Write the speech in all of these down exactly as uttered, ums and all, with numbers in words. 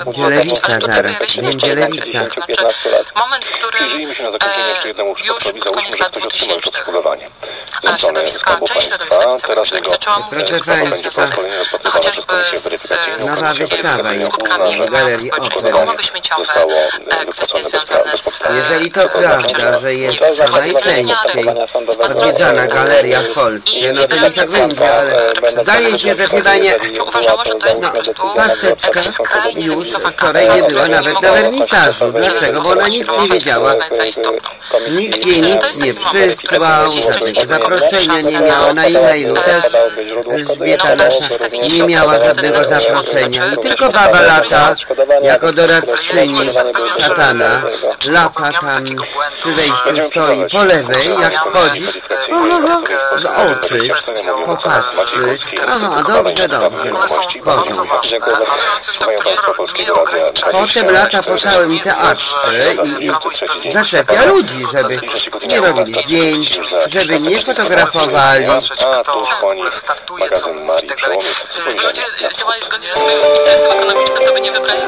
Lewica zaraz, będzie Lewica. Moment, w którym już pod koniec lat dwutysięcznych środowiska, część środowisk lewicowych przynajmniej zaczęła mówić o kwestiach związanych no, chociażby z skutkami ekologicznymi społeczeństwa, umowy śmieciowe, kwestie związane z jeżeli to prawda, że jest najczęściej odwiedzana galeria w Polsce, no to nie tak będzie, ale zdaje się, że chyba nie... Uważało, że to jest po prostu Pasteczka już wczoraj nie była nawet na wernisażu. Dlaczego? Bo ona nic nie wiedziała. Nikt jej nic nie przysłał, zaproszenia nie miała, na e-mailu też Elżbieta nasza nie miała żadnego zaproszenia. I tylko baba lata, jako doradczyni szatana, lata tam przy wejściu stoi po lewej, jak wchodzi, oho, z oczy popatrzy, aha, dobrze, dobrze, chodzą. Potem lata po całym teatrze i, i zaczepia ludzi, żeby nie robili zdjęć, żeby nie fotografowali. startuje, co mówi i tak dalej. Gdyby ludzie działali zgodnie ze swoim interesem ekonomicznym, to by nie wybrali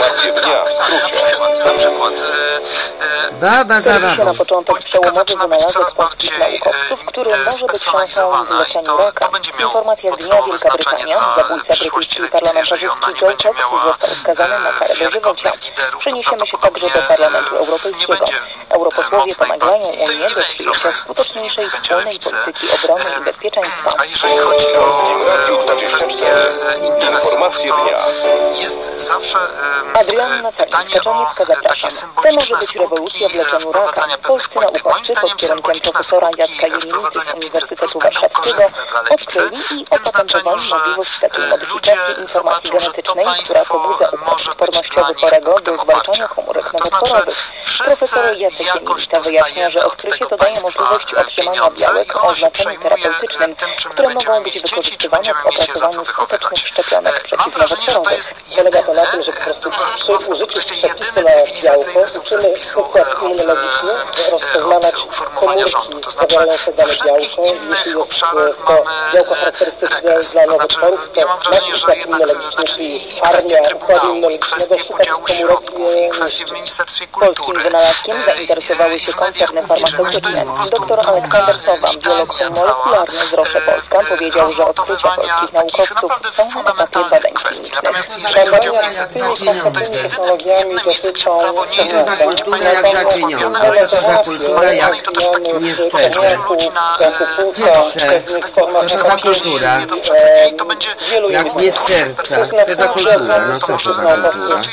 na przykład Baba za babą. Na początek przełomowy wynalazek polskich naukowców, który może być szansą w leczeniu raka. Informacja z dnia Wielka Brytania. Zabójca brytyjski parlamentarzystki Joe Cox został skazany na karę dożywocia. Przeniesiemy się także do Parlamentu Europejskiego. Europosłowie pomagają Unię do przyjęcia skuteczniejszej wspólnej polityki obrony i bezpieczeństwa. A jeżeli chodzi o tę kwestię interesów, to jest zawsze Adrianna Carińska-Czaniecka, zapraszam. To może być rewolucja w leczeniu raka. Polscy naukowcy pod kierunkiem profesora Jacka Jelinicy z Uniwersytetu Warszawskiego odkryli i opatentowali możliwość takiej modyfikacji informacji genetycznej, która pobudza układ odpornościowy chorego do zwalczania komórek nowotworowych. Profesor Jacek Jelinica wyjaśnia, że odkrycie to daje możliwość otrzymania białek o znaczeniu terapeutycznym, które mogą być wykorzystywane w opracowaniu skutecznych szczepionek przeciwnowotworowych. Polega to na tym, że po prostu przy użyciu przepisu na białko uczymy układ immunologiczny rozpoznawać komórki zawierające dane białko. Jeśli jest to białko charakterystyczne dla nowotworów, to nasz układ immunologiczny, czyli armia układu immunologicznego szuka tych komórek i polskim wynalazkiem zainteresowały się koncerny farmaceutyczne. Doktor Aleksander Sowa, biolog molekularny z Roche Polska, powiedział, że odkrycia polskich naukowców są na etapie badań klinicznych. badania z tymi konkretnymi technologiami dotyczą kultura jak zaczyniona, ale to za kultura jak nieszczerze. Pewnych formach to za kultura, jak nie z serca, to za kultura, no co to za kultura?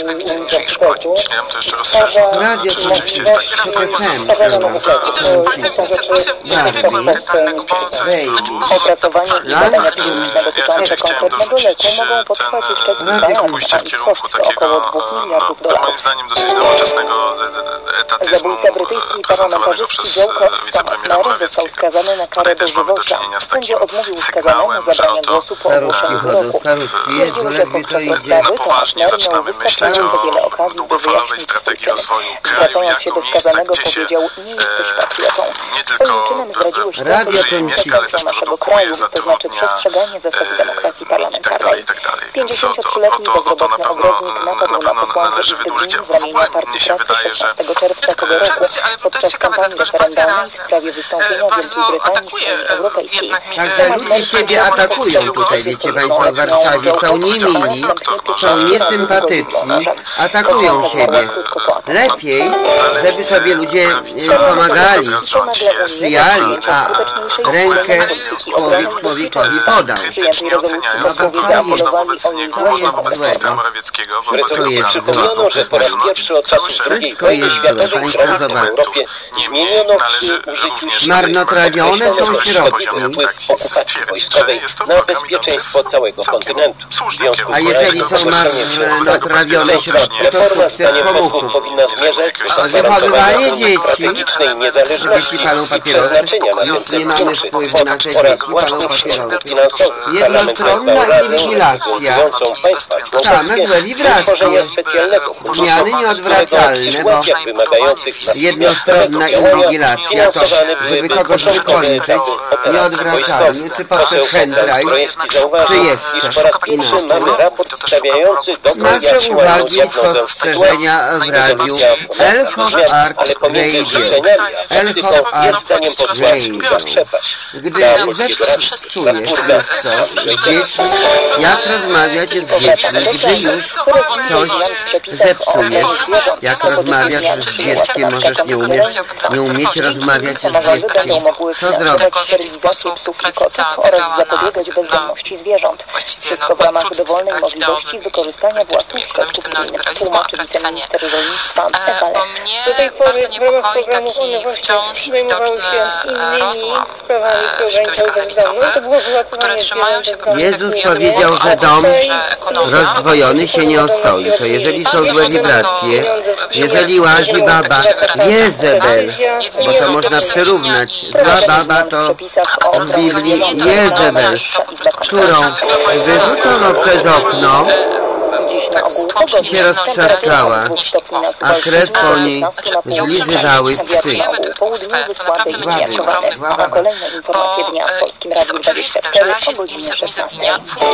Radio to rzeczywiście jest Opracowanie i badania kliniczne dotyczące konkretnego leku mogą potrwać jeszcze kilka lat, a ich koszty około dwóch miliardów dolarów. Moim zdaniem dosyć nowoczesnego etatyzmu Zabójca brytyjski parlamentarzystki Joe Cox Thomas Mer został skazany na karę dożywocia. Sędzia odmówił skazanemu zabrania głosu po ogłoszeniu wyroku. Stwierdził, że podczas rozprawy Thomas Mer miał wystarczająco wiele okazji, by wyjaśnić swój czyn. Zwracając się do skazanego powiedział: nie jesteś patriotą. Swoim czynem zdradziłeś to, co naszego kraju, to znaczy przestrzeganie zasad demokracji parlamentarnej. pięćdziesięciotrzyletni bezrobotny ogrodnik napadł na posłankę Izby Gmin z ramienia Partii Pracy szesnastego czerwca tego roku podczas kampanii referendalnej w sprawie wystąpienia Wielkiej Brytanii z Unii Europejskiej. Także ludzie siebie atakują tutaj, wiecie Państwo, w Warszawie. Są niemili, są niesympatyczni, atakują siebie. Lepiej, żeby sobie ludzie pomagali, sprzyjali, a rękę człowiek człowiekowi podał. Oceniając ten projekt, można wobec niego, można wobec ministra Morawieckiego, wobec tego planu, że po raz pierwszy od wszystko jest złe, Państwo zobaczcie. Niemniej należy również marnotrawione są środki. stwierdzić, że jest to program idący całego kontynentu. A jeżeli są marnotrawione środki, to sukces pomógł. Wychowywanie dzieci. Dzieci palą papierosy. Już nie mamy wpływu na te dzieci, palą papierosy. Jednostronna inwigilacja. Same złe wibracje. Zmiany nieodwracalne, bo jednostronna inwigilacja to, żeby kogoś wykończyć, nieodwracalny, czy poprzez pendrive, czy jeszcze inaczej. Nasze uwagi i spostrzeżenia w radiu Elcho Art Radio. Elcho Art Radio. Gdy zepsujesz coś, dzieci, jak rozmawiać z dziećmi, gdy już coś zepsujesz, jak rozmawiasz z dzieckiem, możesz nie umieć, nie umieć rozmawiać z dzieckiem. Co zrobić? Oraz zapobiegać bezdomności zwierząt. Wszystko w ramach dowolnej możliwości wykorzystania własnych środków gminy, tłumaczy wiceminister rolnictwa Ewa Lech. Do tej pory w ramach programu one wciąż zajmowały się innymi sprawami środowiskowych, które trzymają się po Jezus powiedział, że dom rozdwojony się nie ostoi. To jeżeli są złe wibracje, jeżeli łazi baba Jezebel, bo to można przyrównać, zła baba to w Biblii Jezebel, którą wyrzucono przez okno i się roztrzaskała, a krew po niej zlizywały psy. Kolejne informacje dnia w Polskim Radiu dwadzieścia cztery o godzinie szesnastej.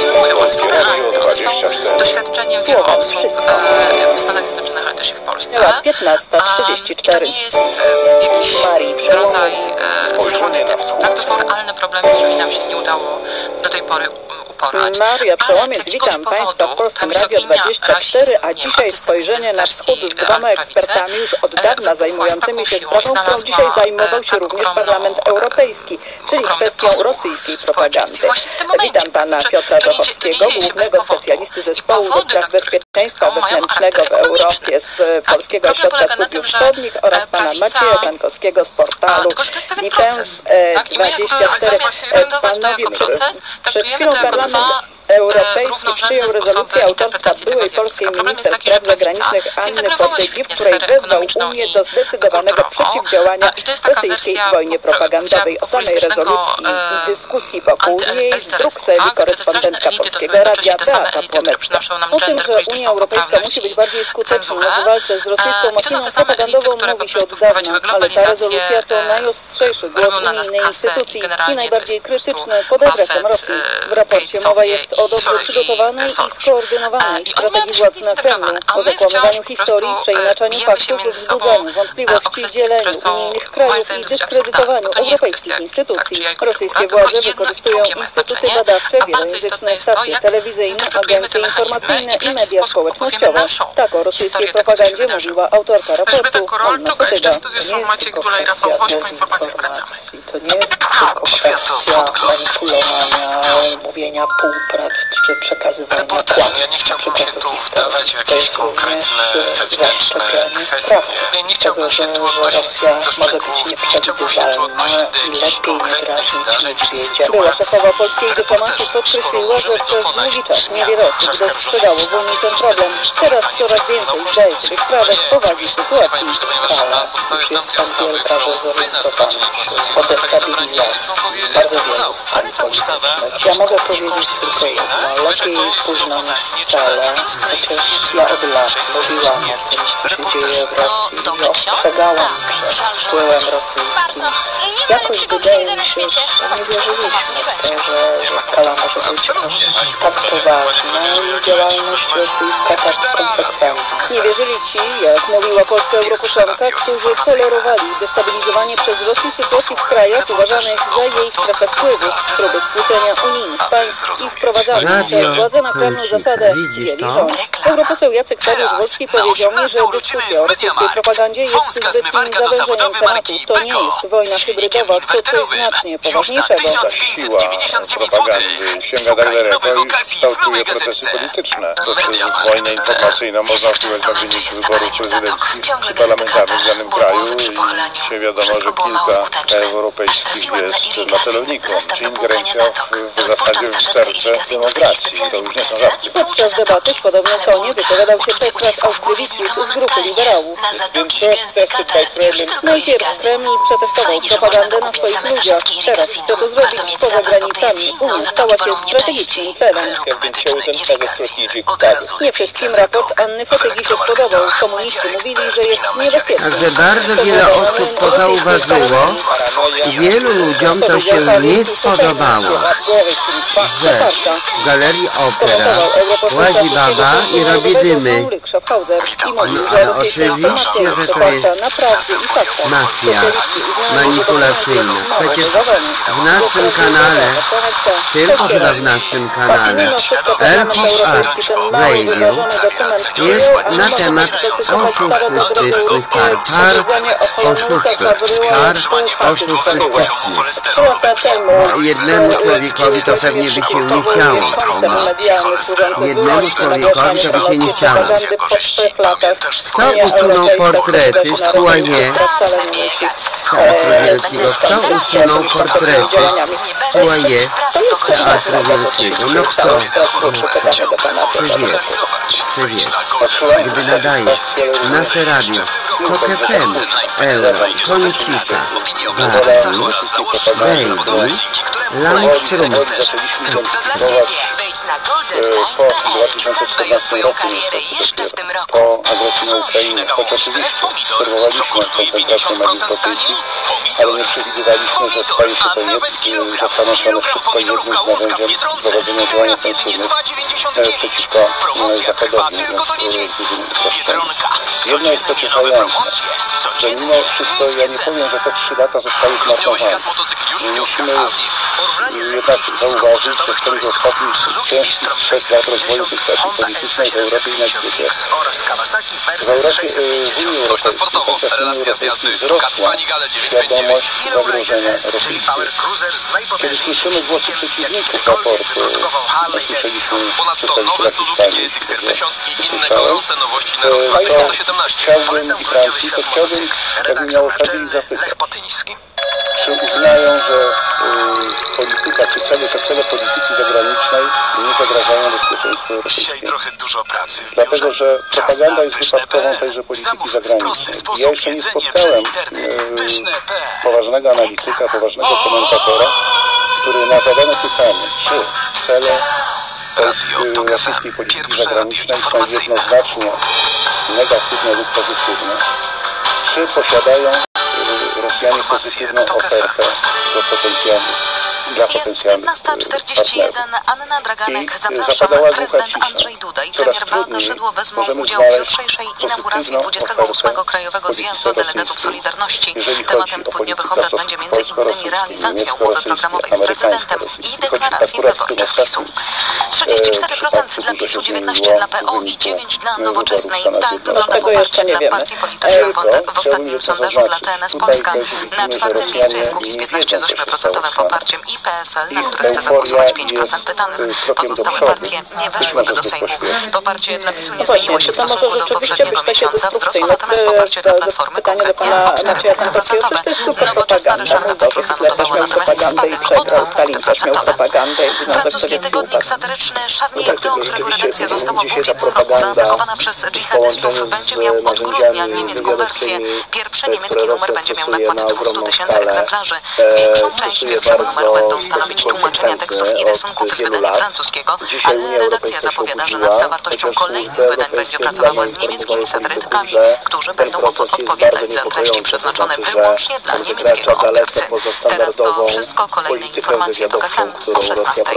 Doświadczenie wielu osób w Stanach Zjednoczonych, ale też i w Polsce. piętnasta trzydzieści cztery. To nie jest jakiś rodzaj zasłony deszczu, tak? To są realne problemy, z którymi nam się nie udało do tej pory uporać. Maria Przełomiec, witam Państwa w Polskim Radiu dwadzieścia cztery, a dzisiaj spojrzenie na wschód z dwoma ekspertami już od dawna zajmującymi się sprawą, którą dzisiaj zajmował się również Parlament Europejski, czyli kwestią rosyjskiej propagandy. Witam Pana Piotra Zochowskiego, głównego specjalisty zespołu do spraw bezpieczeństwa wewnętrznego w Europie z Polskiego Ośrodka Studiów Wschodnich oraz Pana Macieja Zankowskiego z portalu Defense dwadzieścia cztery. Panowie, przed chwilą Parlament Europejski przyjął rezolucję autorstwa byłej polskiej minister spraw zagranicznych Anny Podbegi, w której wezwał Unię do zdecydowanego przeciwdziałania rosyjskiej wojnie propagandowej. O samej rezolucji i dyskusji wokół niej w Brukseli korespondentka Polskiego Radia Beata Płomecka. O tym, że Unia Europejska musi być bardziej skuteczna w walce z rosyjską machiną propagandową mówi się od dawna, ale ta rezolucja to najostrzejszy głos unijnej instytucji i najbardziej krytyczny pod adresem Rosji. W raporcie mowa jest o dobrze przygotowanej i skoordynowanej strategii władz na Kremlu, o zakłamywaniu historii, przeinaczaniu faktów, wzbudzaniu wątpliwości, dzieleniu unijnych krajów i dyskredytowaniu europejskich instytucji. Rosyjskie władze wykorzystują instytuty badawcze, wielojęzyczne stacje telewizyjne, agencje informacyjne i media społecznościowe. Tak o rosyjskiej propagandzie mówiła autorka raportu Anna Fotyga. To nie jest tylko kwestia to nie jest tylko kwestia manipulowania, mówienia półprawd czy przekazywania kłamstw. Ja nie chciałbym się tu wdawać w jakieś konkretne wewnętrzne kwestie. Ja nie chciałbym się tu odnosić do szczegółów, nie chciałbym się tu odnosić do jakichś konkretnych zdarzeń czy sytuacji. Była szefowa polskiej dyplomacji podkreśliła, że przez długi czas niewiele osób dostrzegało w Unii ten problem. Teraz coraz więcej zdaje sobie sprawę z powagi sytuacji i skala. Już jest tam wielka dezorientowana, o destabilizacji. Bardzo wiele stron politycznych. Ja mogę powiedzieć tylko jedno, lepiej późno niż wcale, chociaż ja od lat mówiłam o tym, co się dzieje w Rosji i ostrzegałam przed wpływem rosyjskim. Jakoś wydaje mi się, że nie wierzyliśmy w to, że, że skala może być tak poważna i działalność rosyjska tak konsekwentna. Nie wierzyli ci, jak mówiła polska europosłanka, którzy tolerowali destabilizowanie przez Rosję sytuacji w krajach uważanych za jej strefę wpływu, próby skłócenia unijnych państw i wprowadzania przez władze na Kremlu zasadę dzieli rząd. Europoseł Jacek Saryusz-Wolski powiedział mi, że dyskusja o rosyjskiej propagandzie jest zbytnim zawężeniem tematu. To nie jest wojna hybrydowa, to coś znacznie poważniejszego. Siła propagandy sięga tak daleko i kształtuje procesy polityczne. Przez wojnę informacyjną można wpływać na wynik wyborów prezydenckich czy parlamentarnych w danym kraju i się wiadomo, że kilka europejskich jest na celowniku. Czy ingerencja w zasadzie w serce demokracji. To już nie są żarty. Podczas debaty w podobnym tonie wypowiadał się Petras Austrevicius z grupy liberałów. Najpierw Kreml przetestował propagandę na swoich ludziach. Teraz chce to zrobić poza granicami. Unia stała się strategicznym celem. Nie wszystkich wszystkim raport Anny Fotygi się spodobał. Komuniści mówili, że jest niebezpieczny. Także bardzo wiele osób to zauważyło i wielu ludziom to się nie spodobało, że w Galerii Opera łazi baba i robi dymy. No ale oczywiście, że to jest mafia manipulacyjna. Przecież w naszym kanale, tylko chyba w naszym kanale, Elhoff Art Radio jest na temat oszusty stycznych kar, kar oszustów, kar oszusty stycznych. No, jednemu człowiekowi to pewnie by się nie chciało. No, jednemu człowiekowi to by się nie chciało. Kto usunął portrety z foyer Teatru Wielkiego? Kto usunął portrety z foyer Teatru Wielkiego? No kto? Czy wiesz? Czy wiesz? Gdy nadajesz nasze radio, Tok F M, Euro, Kończyka, Baby, Baby, Landstrom. Dla siebie wejdź na Golden Line kropka p l i zadbaj o swoją karierę jeszcze w tym roku. Po agresji na Ukrainę, choć oczywiście obserwowaliśmy koncentrację na dyskoteki, ale nie przewidywaliśmy, że staje się to jednym, że staną się one wszystko jednym z narzędziem prowadzenia działań ofensywnych przeciwko Zapadowi, jedno jest pocieszające, że mimo wszystko, ja nie powiem, że te trzy lata zostały zmarnowane. Musimy jednak zauważyć, że w ciągu ostatnich ciężkich trzech lat rozwoju sytuacji politycznej w Europie i na świecie, w Europie, w Unii Europejskiej, w Unii Europejskiej wzrosła świadomość zagrożenia rosyjskiego. Kiedy słyszymy głosy przeciwników raportu, usłyszeliśmy przedstawiciela Hiszpanii, chciałbym i Francji, to chciałbym, jakbym miał okazję zapytać, czy uznają, że y, polityka, czy cele, te cele polityki zagranicznej nie zagrażają bezpieczeństwu Dzisiaj trochę dużo pracy w Dlatego, biurze. że propaganda jest wypadkową tejże polityki zagranicznej. Ja jeszcze nie spotkałem y, poważnego analityka, poważnego komentatora, który na zadane pytanie, czy cele rosyjskiej polityki zagranicznej są jednoznacznie negatywne lub pozytywne, czy posiadają Rosjanie pozytywną ofertę do potencjalnych Jest piętnasta czterdzieści jeden. Anna Draganek. Zapraszam. Prezydent Andrzej Duda i premier Beata Szydło wezmą udział w jutrzejszej inauguracji dwudziestego ósmego Krajowego Zjazdu Delegatów Solidarności. Tematem dwudniowych obrad będzie między innymi realizacja umowy programowej z prezydentem i deklaracji wyborczych PiSu. trzydzieści cztery procent dla PiSu, dziewiętnaście procent dla P O i dziewięć procent dla Nowoczesnej. Tak wygląda poparcie dla partii politycznych w ostatnim sondażu dla T N S Polska. Na czwartym miejscu jest Kukiz piętnaście z ośmiu procent poparciem i P S L, na które chce zagłosować pięć procent pytanych. Pozostałe partie nie weszłyby do Sejmu. Poparcie dla PiSu nie zmieniło się w stosunku do poprzedniego miesiąca. Wzrosło natomiast poparcie dla Platformy konkretnie o cztery punkty procentowe. Nowoczesna Ryszarda Petru zanotowała natomiast spadek o dwa punkty procentowe. Francuski tygodnik satyryczny Charlie Hebdo, którego redakcja została po ubiegłym roku zaatakowana przez dżihadystów, będzie miał od grudnia niemiecką wersję. Pierwszy niemiecki numer będzie miał nakład dwieście tysięcy egzemplarzy. Większą część pierwszego numeru będą stanowić tłumaczenia tekstów i rysunków z wydania francuskiego, ale redakcja zapowiada, że nad zawartością kolejnych wydań będzie pracowała z niemieckimi satyrykami, którzy będą odpowiadać za treści przeznaczone wyłącznie dla niemieckiego odbiorcy. Teraz to wszystko. Kolejne informacje do K F M o szesnastej.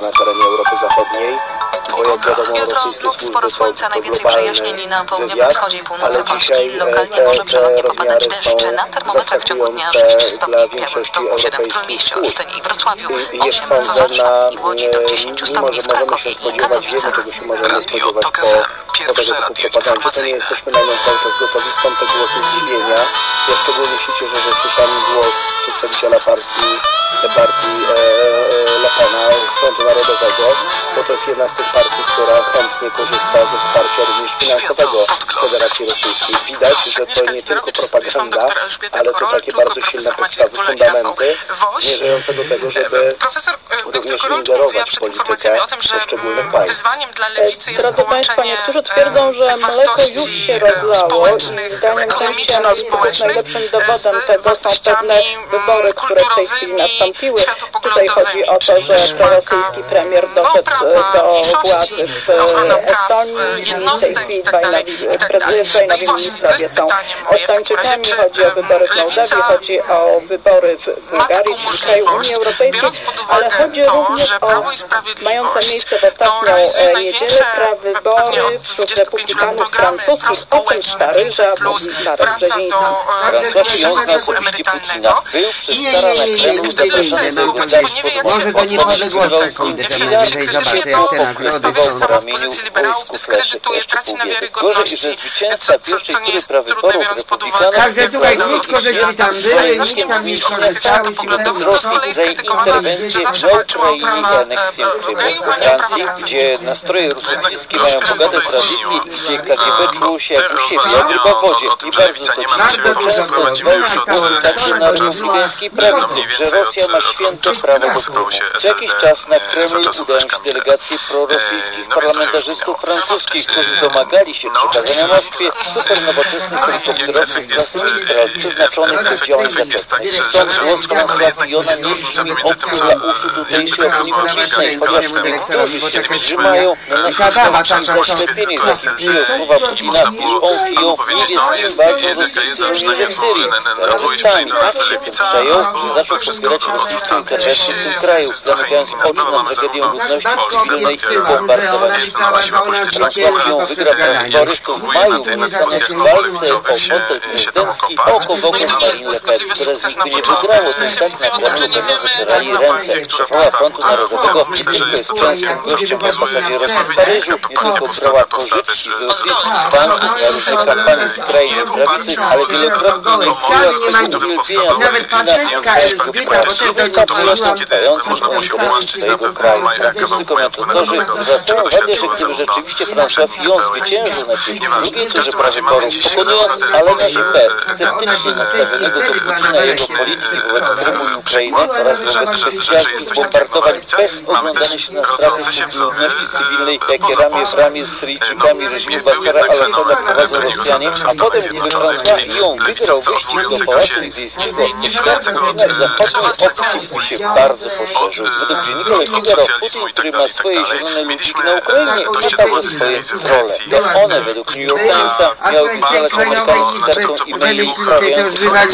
Jutro znów sporo słońca, najwięcej przejaśnień na południowym wschodzie i północy Polski. Lokalnie może przelotnie popadać deszcz. Na termometrach w ciągu dnia sześć stopni w Białymstoku, siedem w Trójmieście, Olsztynie i Wrocławiu, osiem w Warszawie i Łodzi, do dziesięć stopni w Krakowie i Katowicach. Radio Tok F M. Pierwsze radio informacyjne. Jesteśmy na nią cały czas gotowi, stąd te głosy zdziwienia. Ja szczególnie się cieszę, że słyszałem głos przedstawiciela partii, partii e, e, Le Pena, Frontu Narodowego, bo to jest jedna z tych partii, która chętnie korzysta ze wsparcia również finansowego Federacji Rosyjskiej. Widać, że to nie tylko propaganda, ale to takie bardzo silne podstawy, fundamenty zmierzające do tego, żeby Profesor również dr Korolcz mówiła przed informacjami o tym, że wyzwaniem dla lewicy jest Drodzy Państwo, niektórzy twierdzą, że mleko już się rozlało i zdaniem części analityków najlepszym dowodem tego są pewne wybory, które w tej chwili nastąpiły. Tutaj chodzi o to, że prorosyjski premier doszedł do władzy w Estonii i w tej chwili dwaj nowi ministrowie są Estończykami. Chodzi o wybory w Mołdawii, chodzi o wybory w Bułgarii, w kraju Unii Europejskiej, ale chodzi również o mające miejsce w ostatnią niedzielę prawybory wśród republikanów francuskich, o czym Paryża mówi Marek Brzeziński. Może do niepodległości pójdę tam najwyżej, zobaczę jak te nagrody są. w pozycji liberałów dyskredytuje, traci na wiarygodności, co, co nie jest trudne, biorąc pod uwagę Także słuchaj, nisko, żeśmy tam byli, nikt tam nie skorzystał. To z kolei skrytykowana, że zawsze walczyła o prawa gejów, a nie o prawa pracowników. Gdzie nastroje rosyjskie mają bogate tradycje, gdzie K G B czuło się jak u siebie, jak ryba w wodzie. I bardzo to często wątków także na republikańskiej prawicy, że Rosja ma święte prawo do Krymu. Co jakiś czas na Kreml udają się delegacje prorosyjskich parlamentarzystów francuskich, którzy domagali się przekazania Moskwie supernowoczesnych helikopterowców klasy Mistral przeznaczonych do działań zapewne. Stąd głos François Fillona nie brzmi obcy dla uszu tutejszej opinii publicznej, chociaż niektórzy się trzymają na naszym zaślepienie zasypiują słowa Putina, iż on Fillon nie jest bardzo rosyjskim niż w Syrii. Terrorystami dają, że zaczął wspierać rosyjską interwencję w tym kraju, zamykając oczy na tragedię ludności cywilnej i bombardowanie. François Fillon wygra wybory w maju w niestanej walce o fotel prezydencki o kogoś Marine Le Pen, które zwykle nie wygrało, to i tak naprawdę wycierali ręce. Szefowa Frontu Narodowego nie tylko jest częstym gościem ambasadzie Rosji w Paryżu, nie tylko brała pożyczki z rosyjskich banków na różne kampanie skrajnej prawicy, ale wielokrotnie mówiła swojego uwielbienia do Putina i swojego prawdziwego trwającym prezydenta swojego kraju. Wszyscy komentatorzy zwracają uwagę, że gdyby rzeczywiście François Fillon zwyciężył na pierwszej drugiej turze prawyborów, pokonując Alaina Juppé, sceptycznie nastawionego do Putina i jego polityki wobec Krymu i Ukrainy oraz wobec bestialskich bombardowań bez oglądania się na straty ludności cywilnej, jakie ramię w ramię z Syryjczykami reżimu Bashara al-Assada prowadzą Rosjanie, a potem gdyby François Fillon wygrał wyścig do Pałacu Elizejskiego, świat na zachodniej opcji się bardzo poszerzył. Według dziennika Le Figaro Putin, który ma swoje zielone ludziki na Ukrainie, ma także swoje trole. To one według New York Timesa miały wysłać amerykańskim sterką i maili sprawiającym na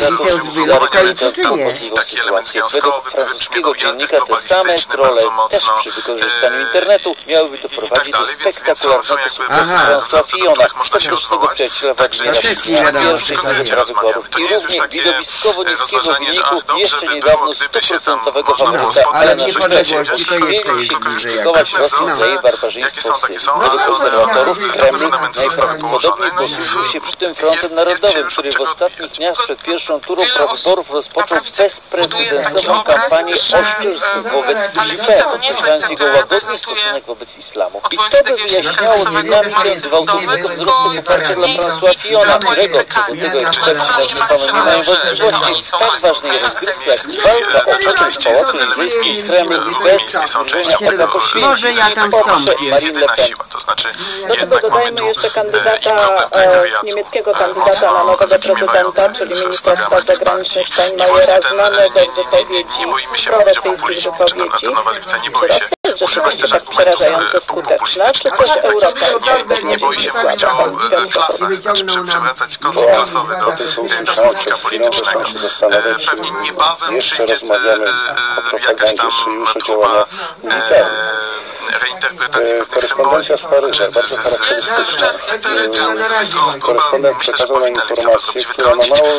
sytuację. Według francuskiego dziennika te same trole też przy wykorzystaniu internetu miałyby doprowadzić do spektakularnego sukcesu François Fillona, statycznego przyjaciela Władimira Putina w pierwszej turze prawyborów i równie widowiskowo niskiego wyniku jeszcze niedawno stuprocentowego faworyta Alaina Juppé. Mieli się krytykować Rosję za jej barbarzyństwo w Syrii. Według obserwatorów Kreml najprawdopodobniej posługuje się przy tym frontem narodowym, który w ostatnich dniach przed pierwszą turą prawyborów rozpoczął bezprecedensową kampanię oszczerstw wobec Juppé, określając jego łagodny stosunek wobec islamu. I to by wyjaśniało dynamikę gwałtownego wzrostu poparcia dla François Fillona, którego, co do tego eksperci na pewno nie mają wątpliwości, tak ważnej rozgrywce jak walka o fotel w Pałacu Elizejskim i Kreml bez zbliżenia oka poświęcić. Poprze Marine Le Pen. Do tego dodajmy jeszcze kandydata, e, niemieckiego kandydata na nowego prezydenta, czyli ministra spraw zagranicznych Steinmeiera, znanego z wypowiedzi, prorosyjskich wypowiedzi. Czy Rosja jest rzeczywiście tak przerażająco skuteczna, czy też Europa? Nie boi się mówić o klasach, czy przewracać konflikt klasowy do czynnika politycznego. Pewnie niebawem przyjdzie jakaś tam próba reinterpretacji pewnych symboli. Czas historyczny, korespondent przekazał na informację, która ma mało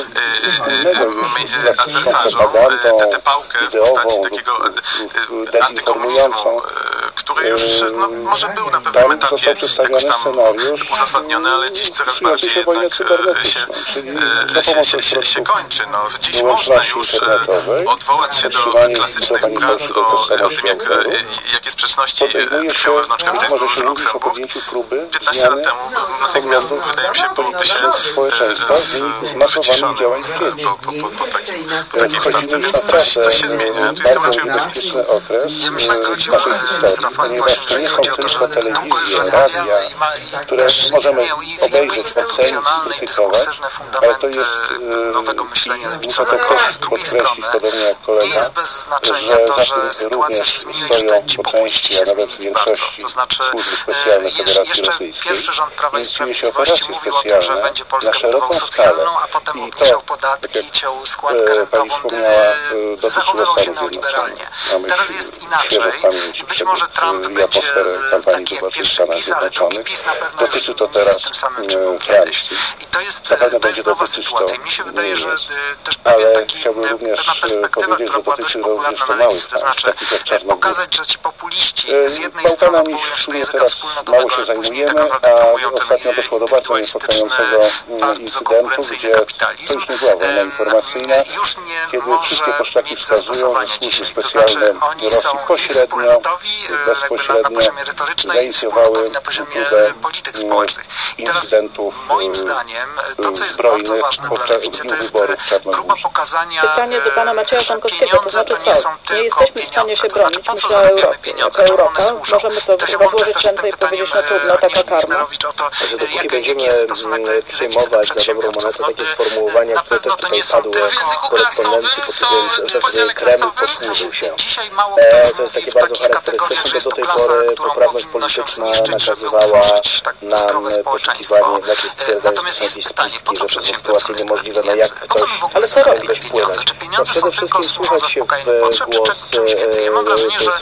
adwersarzom tę pałkę w postaci takiego antykomunizmu który już no, może był na pewnym etapie jakoś tam uzasadniony, ale dziś coraz bardziej jednak się, się, się, się, się kończy. No, dziś można już odwołać się do klasycznych prac o, o tym, jak, jakie sprzeczności tkwią wewnątrz kapitalizmu w Luksemburg. piętnaście lat temu natychmiast, wydaje mi się, byłoby się wyciszono po, po, po, takim, po takiej wstawce, więc coś, coś się zmienia. Tu jestem raczej optymistą. Ja myślę, że chodziło z Rafałem właśnie, jeżeli chodzi o to, że długo już rozmawiamy i, ma, i też istnieją i jakby instytucjonalne i dyskursywne fundamenty nowego myślenia lewicowego, ale z drugiej strony nie jest bez znaczenia to, że sytuacja się zmieniła i że ci populiści się zmienili bardzo. To znaczy jeszcze pierwszy rząd Prawa i Sprawiedliwości mówił o tym, że będzie Polskę budował socjalną, a potem obniżał podatki, ciął składkę rentową, zachowywał się neoliberalnie. Teraz jest inaczej i być może Trump będzie taki jak pierwszy PiS, ale drugi PiS na pewno już nie jest tym samym, czym był kiedyś. I to jest, to jest nowa sytuacja. I mi się wydaje, że też pewien taki, pewna perspektywa, która była dość popularna na lewicy, to znaczy pokazać, że ci populiści z jednej strony odwołują się do języka wspólnotowego, ale później tak naprawdę promują ten indywidualistyczny, bardzo konkurencyjny kapitalizm, już nie może mieć zastosowania dzisiaj. To znaczy oni są i wspólnotowi jakby na, na poziomie retorycznym i wspólnotowi na poziomie polityk społecznych. I teraz moim zdaniem to, co jest bardzo ważne dla lewicy, to jest próba pokazania, pytanie do pana Macieja Szankowskiego, pieniądze to nie są tylko pieniądze. To znaczy po co zarabiamy pieniądze, czemu one służą? I to się łączy też z tym pytaniem Anieli Wichnerowicz o to, jaki, jaki jest stosunek lewicy do przedsiębiorców. No, na pewno to nie są tylko... W języku klasowym to w podziale klasowym dzisiaj mało kto już mówi w takich kategoriach, że jest to klasa, którą powinno się zniszczyć, żeby utworzyć tak zdrowe społeczeństwo. Natomiast jest pytanie, po co przedsiębiorcom jest tyle pieniędzy? Po co my w ogóle zarabiamy pieniądze? Czy pieniądze są tylko służą zaspokojeniu potrzeb, czy czymś więcej? Ja mam wrażenie, że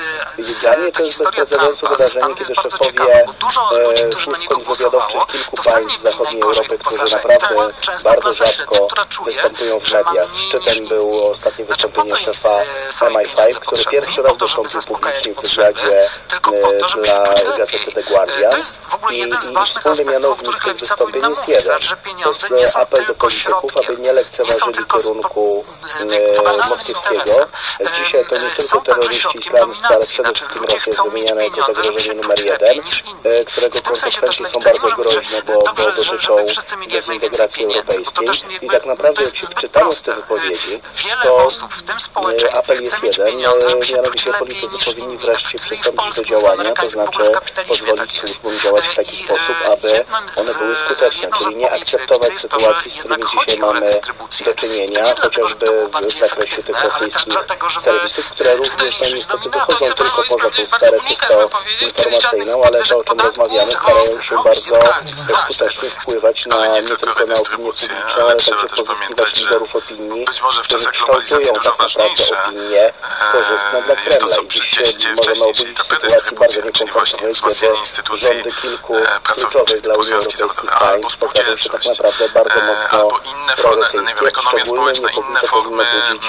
ta historia Trumpa ze Stanów jest bardzo ciekawa, bo dużo ludzi, którzy na niego głosowało, to wcale nie byli najgorzej wyposażeni. To często klasa średnia, która czuje, że ma mniej niż inni. Znaczy po to jest, są jej pieniądze potrzebne, nie po to, żeby zaspokajać potrzeby, tylko po to, żeby się czuć lepiej. To jest w ogóle jeden z ważnych aspektów, o których lewica powinna mówić, znaczy, że pieniądze nie są tylko środkiem, nie są tylko banalnym interesem, są także środkiem dominacji, znaczy ludzie chcą mieć pieniądze, żeby się czuć lepiej niż inni. W tym sensie też lewica nie może mówić, że dobrze, żeby wszyscy mieli jak najwięcej pieniędzy, bo to też jakby, to jest zbyt proste. Wiele osób w tym społeczeństwie chce mieć pieniądze, żeby się czuć lepiej niż inni. W ich polskim, w amerykańskim, w ogóle w kapitalizmie tak jest. I jedną z, jedną z odpowiedzi lewicy jest to, że jednak chodzi o redystrybucję. To nie dlatego, żeby to było bardziej efektywne, ale też dlatego, żeby zmniejszyć dominację. To Prawo i Sprawiedliwość bardzo unika, żeby powiedzieć, czyli żadnych podwyżek podatków, nic zrobić, nie dać, wpływać na nie tylko redystrybucję, ale trzeba też pamiętać, że być może w czasach globalizacji dużo ważniejsze jest to, co przecież wcześniej, czyli ta predystrybucja, czyli właśnie wzmacnianie instytucji pracowniczych typu związki zawodowe, albo spółdzielczość, albo inne formy, nie wiem, ekonomia społeczna, inne formy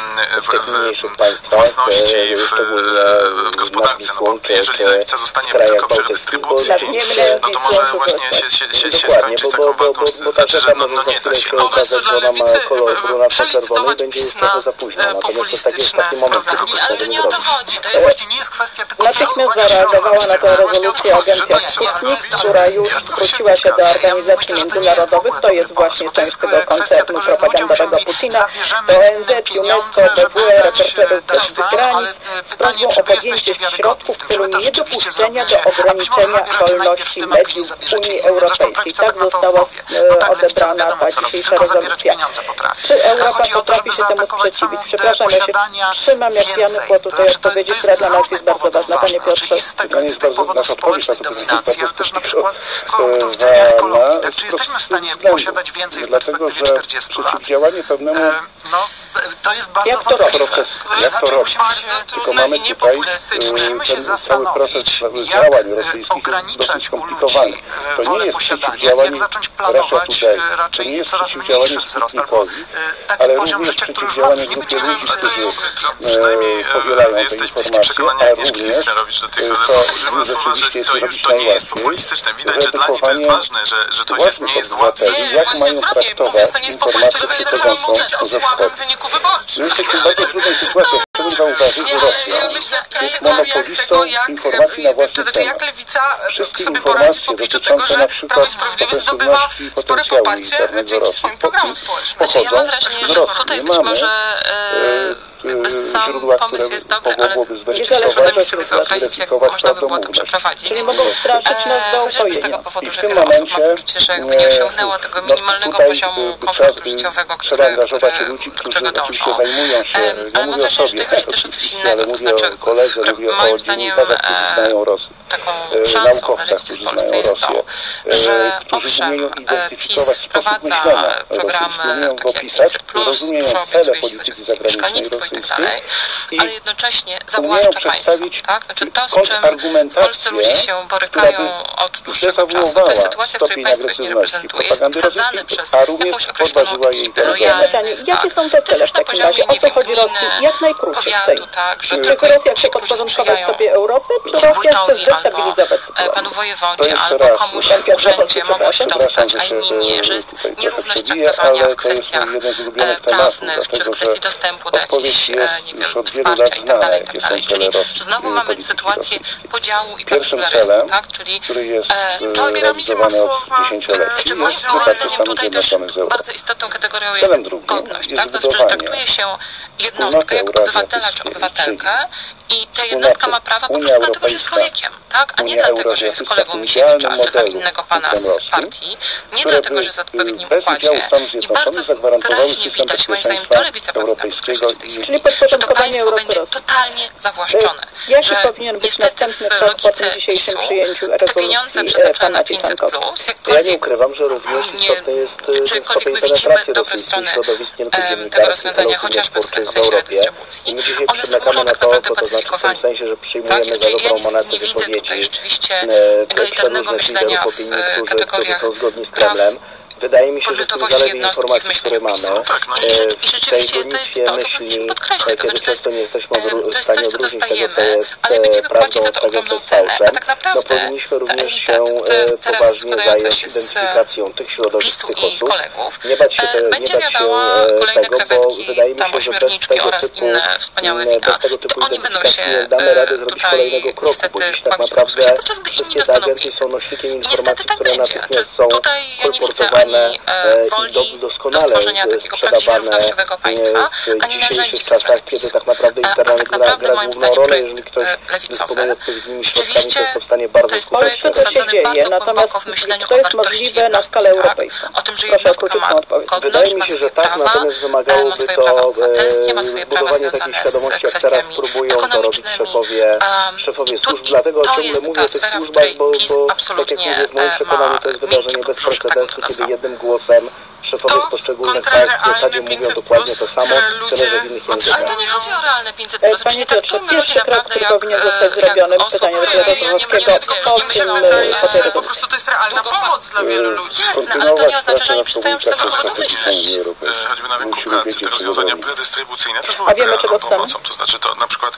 własności w, w gospodarce, no bo jeżeli lewica zostanie tylko przy redystrybucji, no to może właśnie się, się, się, się skończyć taką walką, znaczy, że no, no nie da się. No obecnie dla lewicy przelicytować PiS na populistyczne programy, ale nie o to chodzi. To jest właśnie nie jest kwestia tylko natychmiast zareagowała na tę rezolucję agencja Sputnik, która już zwróciła się do organizacji międzynarodowych. To jest właśnie część tego koncernu propagandowego Putina. O N Z, UNESCO, B W E, Reporterów Bez Granic z prośbą o podjęcie środków w celu niedopuszczenia do ograniczenia wolności mediów w Unii Europejskiej. Tak została odebrana ta dzisiejsza rezolucja. Czy Europa potrafi się temu sprzeciwić? Przepraszam, ja się trzymam jak pijany płotu tej odpowiedzi, która dla nas jest bardzo ważna. Panie Piotrze. Z tego, z tych powodów społecznej dominacji, ale też na przykład z punktu widzenia ekologii. Tak, czy jesteśmy w stanie posiadać więcej w perspektywie czterdziestu lat? Przeciwdziałanie pewnemu no, to jest bardzo jak to wątpliwe. Proces, To jak to robić? bardzo trudne i niepopulistyczne. Musimy się zastanowić, jak ograniczać u ludzi wolę posiadania, jak zacząć planować raczej coraz mniejszy wzrost, albo taki poziom życia, który już ma nie być przynajmniej jesteśmy przekonani, jak Agnieszki Lichnerowicz do tych używa słowa, że to już to nie jest populistyczne. Widać, że dla nich to jest ważne, że, że coś jest, nie jest łatwe. Nie, właśnie odwrotnie, mówiąc to nie jest populistyczne, zaczęłam mówić o słabym wyniku wyborczym. Jesteśmy w bardzo trudnej sytuacji. Chciałbym zauważyć, że Rosja jest monopolistą informacji na własny temat. Jak Lewica sobie poradzi w obliczu tego, że Prawo i Sprawiedliwość zdobywa spore poparcie dzięki swoim programom społecznym. Znaczy, ja mam wrażenie, że tutaj być może jakby sam pomysł jest dobry, ale trudno mi sobie wyobrazić, jak można by było to przeprowadzić. Czyli mogą straszyć nas do chociażby z tego powodu, że wiele osób ma poczucie, że jakby nie osiągnęło tego minimalnego poziomu komfortu życiowego, który, którego dążą. Ale mam wrażenie, że tutaj chodzi też o coś innego, to znaczy moim zdaniem taką szansą na Lewicę w Polsce jest to, że owszem, PiS wprowadza programy takie jak pięćset plus, dużo obiecuje, jeśli chodzi o mieszkalnictwo i tak dalej, ale jednocześnie zawłaszcza państwo, tak? Znaczy to, z czym polscy ludzie się borykają od dłuższego czasu, to jest sytuacja, w której państwo ich nie reprezentuje, jest obsadzany przez jakąś określoną ekipę lojalnych. Jakie są te cele w takim razie? O co chodzi Rosji? Jak najkrócej. Tak, że czy Rosja chce podporządkować sobie Europę, czy Rosja chce zdestabilizować sytuację? Panu wojewodzie, albo komuś w urzędzie mogło się dostać, a inni nie, że jest nierówność traktowania w kwestiach prawnych, czy w kwestii dostępu do jakichś, nie wiem, wsparcia i tak dalej, i tak dalej. Czyli znowu mamy sytuację podziału i partykularyzmu, tak? Czyli to mianowicie ma słowa, czy moim zdaniem tutaj też bardzo istotną kategorią jest godność, tak? To znaczy, że traktuje się jednostkę jak obywatela czy obywatelkę i ta jednostka ma prawa po prostu dlatego, że jest człowiekiem, tak? A nie dlatego, że jest kolegą Misiewicza czy tam innego pana z partii, nie dlatego, że jest w odpowiednim układzie. I bardzo wyraźnie widać, moim zdaniem, to Lewica powinna podkreślać w tej chwili, że to państwo będzie totalnie zawłaszczone. Jaki powinien być następny krok po tym dzisiejszym przyjęciu te pieniądze przeznaczone na pięćset plus, jakkolwiek, ja nie ukrywam, że również istotne jest czykolwiek my widzimy dobre strony tego rozwiązania, chociażby w sensie redystrybucji, one służą tak naprawdę pacyfikowaniu. Tak, czyli ja nie, nie widzę tutaj rzeczywiście egalitarnego myślenia w kategoriach praw Wydaje mi się, że to podmiotowości zaledwie jednostki informacji, w myśleniu które PiSu. mamy, Tak, no i, i rzeczywiście to jest to, co powinniśmy podkreślać. To znaczy, to jest, to jest coś, co dostajemy, ale będziemy płacić za to ogromną cenę. A tak naprawdę no, ten entitet, który jest teraz składający się z PiSu i kolegów, będzie zjadała kolejne krewetki, tam ośmiorniczki oraz inne wspaniałe wina. To oni będą się tutaj niestety pławić w luksusie, podczas gdy inni dostaną pieniądze. I niestety tak będzie. Tutaj ja nie widzę ani E, woli do stworzenia takiego prawdziwie równościowego państwa, ani narzędzi do stworzenia PiSu. A, a tak naprawdę moim zdaniem projekt lewicowy rzeczywiście to jest projekt osadzony bardzo głęboko w myśleniu o wartości jednostki, tak? O tym, że jednostka ma godność, ma swoje prawa, ma swoje prawa obywatelskie, ma swoje prawa związane z kwestiami ekonomicznymi. I, tu, i to jest ta sfera, w której PiS absolutnie ma miękkie podbrzusze, tak bym to nazwał. Jednym głosem szefowie z poszczególnych państw w zasadzie mówią dokładnie to samo, tyle że w innych językach. Ale to nie chodzi o realne pięćset plus. Nie traktujmy ludzi naprawdę jak, jak osób, które nie myślą, że po prostu to jest realna pomoc dla wielu ludzi. Jasne, ale to nie oznacza, że oni przestają z tego powodu myśleć. Choćby na rynku pracy te rozwiązania predystrybucyjne też były realną pomocą. To znaczy to na przykład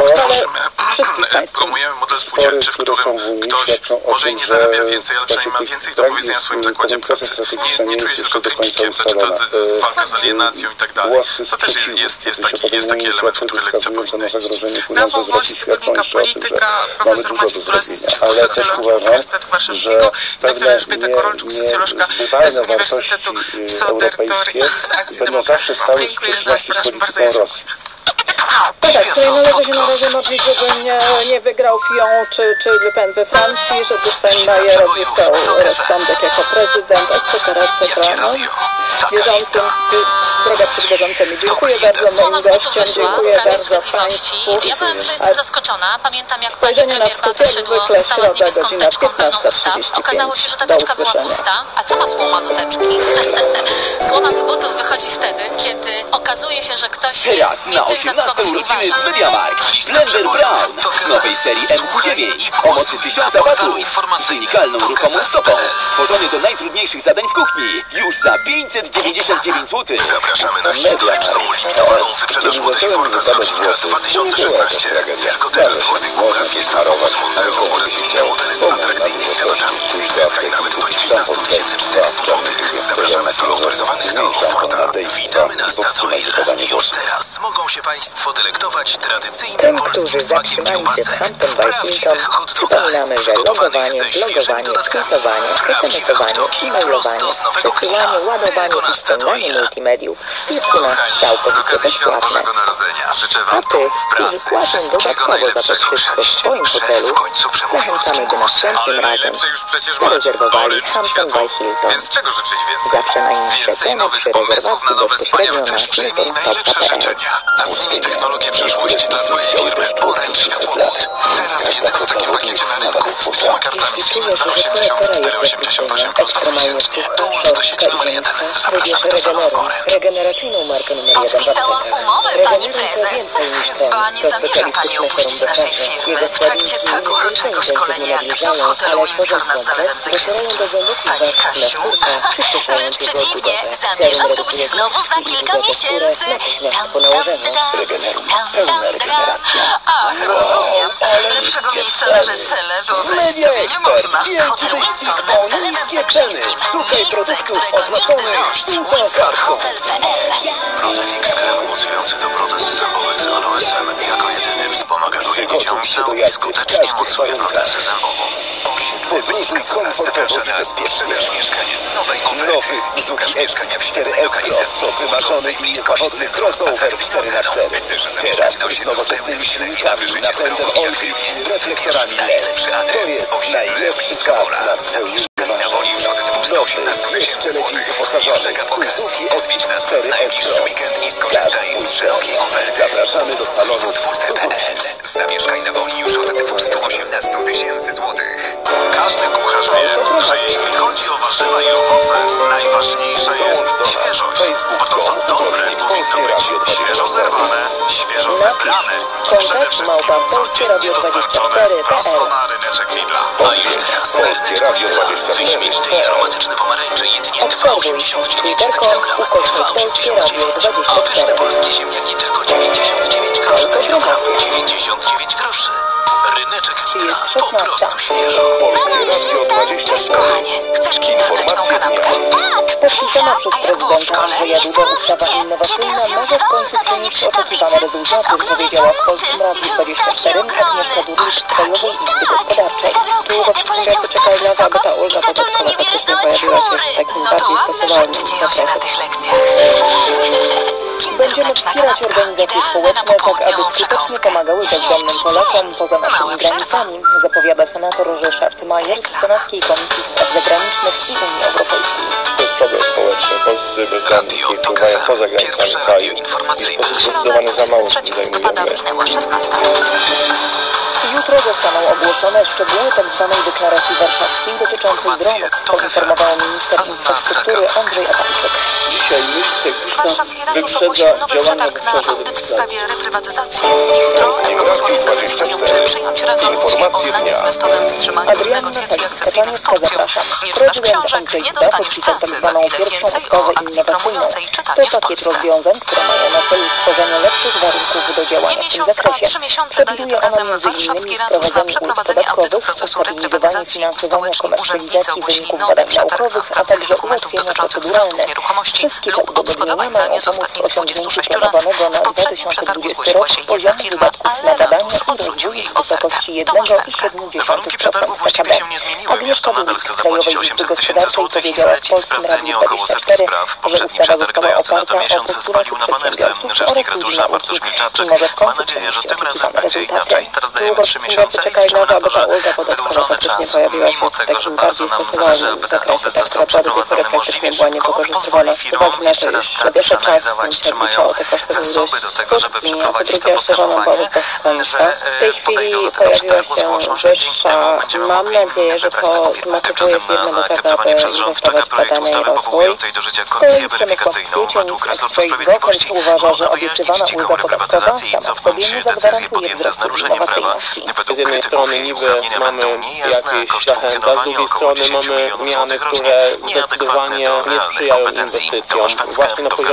promujemy model spółdzielczy, w którym ktoś może i nie zarabia więcej, ale przynajmniej ma więcej do powiedzenia w swoim zakładzie pracy. Nie, jest, nie czuje się tylko tręcicielem, znaczy to, to, to walka z alienacją i tak dalej. To też jest, jest, jest, taki, jest taki element, w który lekcja powinna iść. Rafał Woś, tygodnika Polityka, profesor Maciej Kules z Instytutu Socjologii Uniwersytetu Warszawskiego, doktor Elżbieta Korolczuk, socjolożka z Uniwersytetu Sodertor i z Akcji Demokratycznej. Dziękuję raz, przepraszam bardzo, ja No tak, tutaj należy się na razie modlić, żeby nie, nie wygrał Fillon czy, czy Le Pen we Francji, żeby Steinmeier odzyskał rozsądek jako prezydent, et cetera, et cetera. No, wierzącym, droga przewodniczącymi, dziękuję bardzo moim gościom, dziękuję bardzo Państwu. Ja powiem, że jestem zaskoczona. Pamiętam, jak pani premier Beata Szydło stała z niebieską teczką pełną ustaw. Okazało się, że ta teczka była pusta. A co ma słoma do teczki? Słoma z butów wychodzi wtedy, kiedy okazuje się, że ktoś jest nie tym, za kogo się uważa. Blender Brown z nowej serii M Q dziewięć o mocy tysiąca watów z unikalną ruchomą stopą, stworzony do najtrudniejszych zadań w kuchni, już za pięćset dziewięćdziesiąt dziewięć złotych. Zapraszamy na historyczną, limitowaną wyprzedaż młodej Forda z rocznika dwa tysiące szesnaście. Tylko teraz młody kucharz jest na rower modnego oraz inne modele z atrakcyjnymi rabatami. Zyskaj nawet do dziewiętnaście tysięcy czterysta złotych. Zapraszamy do autoryzowanych salonów Forda. Witamy na Statoil. Już teraz mogą się Państwo delektować tradycyjnym polskim smakiem kiełbasek w prawdziwych hot dogach, przygotowanych ze świeżymi dodatkami. Prawdziwe hot dogi prosto z nowego grilla. Tylko na Statoil. Kochani, z okazji Świąt Bożego Narodzenia życzę Wam tu w pracy wszystkiego najlepszego, żebyście przed w końcu przemówił w tym głosie. Ale najlepsze już przecież macie. Orycz, światło. Więc czego życzyć więcej? Więcej nowych pomysłów na nowe wspaniałe też przyjmij najlepsze życzenia. A z nimi technologię przyszłości dla Twojej firmy. Oręcz Światłowód. Teraz w jednym takim pakiecie na rynku z dwiema kartami Siemens za osiemdziesiąt cztery osiemdziesiąt osiem plus VAT miesięcznie. Dołącz do sieci numer jeden. Zapraszamy do salonu Oręcz. Regeneracyjną markę numer jeden. Podpisałam umowę, pani prezes. Chyba nie zamierza pani opuścić naszej firmy w trakcie tak uroczego szkolenia, jak to w hotelu Windsor nad Zalewem Zagrzebskim. Pani Kasiu, wręcz przeciwnie, zamierzam tu być znowu za kilka miesięcy. Tam, tam, tam, tam, tam, tam. Ach, rozumiem. Lepszego miejsca na wesele wyobrazić sobie nie można. Hotel Windsor nad Zalewem Zagrzebskim. Miejsce, którego nigdy dość. windsor hotel kropka p l. Protefix krem mocujący do protez zębowych z aloesem jako jedyny wspomaga dojenie ciążę i skutecznie mocuje protezę zębową. Błyskawica zaprasza nas. Sprzedaż mieszkanie z nowej oferty. Szukasz mieszkania w świetnej lokalizacji, łączącej bliskość centrum z atrakcyjną ceną. Chcesz zamieszkać na osiedlu pełnym zieleni, aby życie zdrowo i aktywnie? Wybierz najlepszy adres. Osiedle blisko pola. Zamieszkaj na Woli już od dwieście osiemnaście tysięcy złotych. Nie przegap okazji. Odwiedź nas w najbliższy weekend i skorzystaj z szerokiej oferty. Zapraszamy do salonu w w c kropka p l. Zamieszkaj na Woli już od dwieście osiemnaście tysięcy złotych. Każdy kucharz wie, że jeśli chodzi o warzywa i owoce, najważniejsza jest świeżość. Bo to, co dobre, powinno być świeżo zerwane, świeżo zebrane i przede wszystkim codziennie dostarczone prosto na ryneczek Lidla. A już teraz ryneczek Lidla. Wyśmienite i aromatyczne pomarańcze jedynie dwa osiemdziesiąt dziewięć za kilogram. dwa osiemdziesiąt dziewięć. A pyszne polskie ziemniaki tylko dziewięćdziesiąt dziewięć groszy za kilogram. dziewięćdziesiąt dziewięć groszy. Ryneczek Lidla. Po prostu świeżo. Mamo, już jestem. Cześć, kochanie. Chcesz kinderleczną kanapkę? Tak, Podpisana przez a jak było w prezydenta szkole? Andrzeja Dudę ustawa innowacyjna może w końcu przynieść oczekiwane rezultaty, powiedziała w Polskim Radiu dwadzieścia cztery Agnieszka Dudy z Krajowej Izby Gospodarczej. Długo przedsiębiorcy czekali na to, aby ta ulga podatkowa faktycznie pojawiła się w takim No to bardziej ładne stosowalnym rzeczy dzieją się na zakresie. tych lekcjach. Będziemy wspierać organizacje społeczne, tak aby skutecznie pomagały bezdomnym Polakom poza naszymi granicami, zapowiada senator Ryszard Majer z Senackiej Komisji Spraw Zagranicznych i Unii Europejskiej. To jest problem społeczny. Polscy bezdomni, którzy pływają poza granicami kraju, jest zdecydowanie za mało się zajmujemy. Jutro zostaną ogłoszone szczegóły tzw. deklaracji warszawskiej dotyczącej dronów, poinformował minister infrastruktury Andrzej Adamczyk. Dzisiaj myśl techniczna Warszawski Ratusz ogłosił wyprzedza nowy działania przetarg na wytworzone audyt w legislacji. sprawie reprywatyzacji. Jutro europosłowie zadecydują, czy przyjąć rezolucję o natychmiastowym wstrzymaniu negocjacji akcesyjnych z Turcją. Nie czytasz książek, nie dostaniesz pracy. Za chwilę więcej o akcji promującej czytanie w To pakiet Polsce. rozwiązań, które mają na celu stworzenie lepszych warunków do Nie działania w tym miesiąc, a zakresie. trzy miesiące daje tym razem Warszawski Ratusz na przeprowadzenie audytu procesu reprywatyzacji. Stołeczni urzędnicy ogłosili nowy przetarg na sprawdzenie dokumentów dotyczących zwrotów nieruchomości lub odszkodowań za Sprawozdanie z ostatnich dwudziestu sześciu lat. W poprzednim przetargu zgłosiła się jedna firma, ale ratusz odrzucił jej ofertę. Tomasz Węska. Warunki przetargu właściwie się nie zmieniły. Miasto nadal chce zapłacić osiemset tysięcy złotych i zlecić sprawdzenie około setki spraw. Poprzedni przetarg dający na to miesiąc spalił na panewce. Rzecznik ratusza Bartosz Milczaczek ma nadzieję, że tym razem będzie inaczej. Teraz dajemy trzy miesiące i liczymy na to, że wydłużony czas, mimo tego, że bardzo nam zależy, aby ten audyt został przeprowadzony możliwie szybko, pozwoli firmom jeszcze raz tak przeanalizować, czy mają zasoby do tego, żeby przeprowadzić to postępowanie, że podejdą do tego przetargu, zgłoszą, że dzięki temu będziemy mogli wybrać taką firmę. Tymczasem na zaakceptowanie przez rząd czeka projekt ustawy powołującej do życia komisję weryfikacyjną według resortu sprawiedliwości. Ma wyjaśnić ciekawą reprywatyzacji i cofnąć decyzje podjęte z naruszeniem prawa. Według krytyków jej uprawnienia będą niejasne, a koszt funkcjonowania około dziesięć milionów złotych rocznie, nieadekwatne do realnych kompetencji. Tomasz Węska,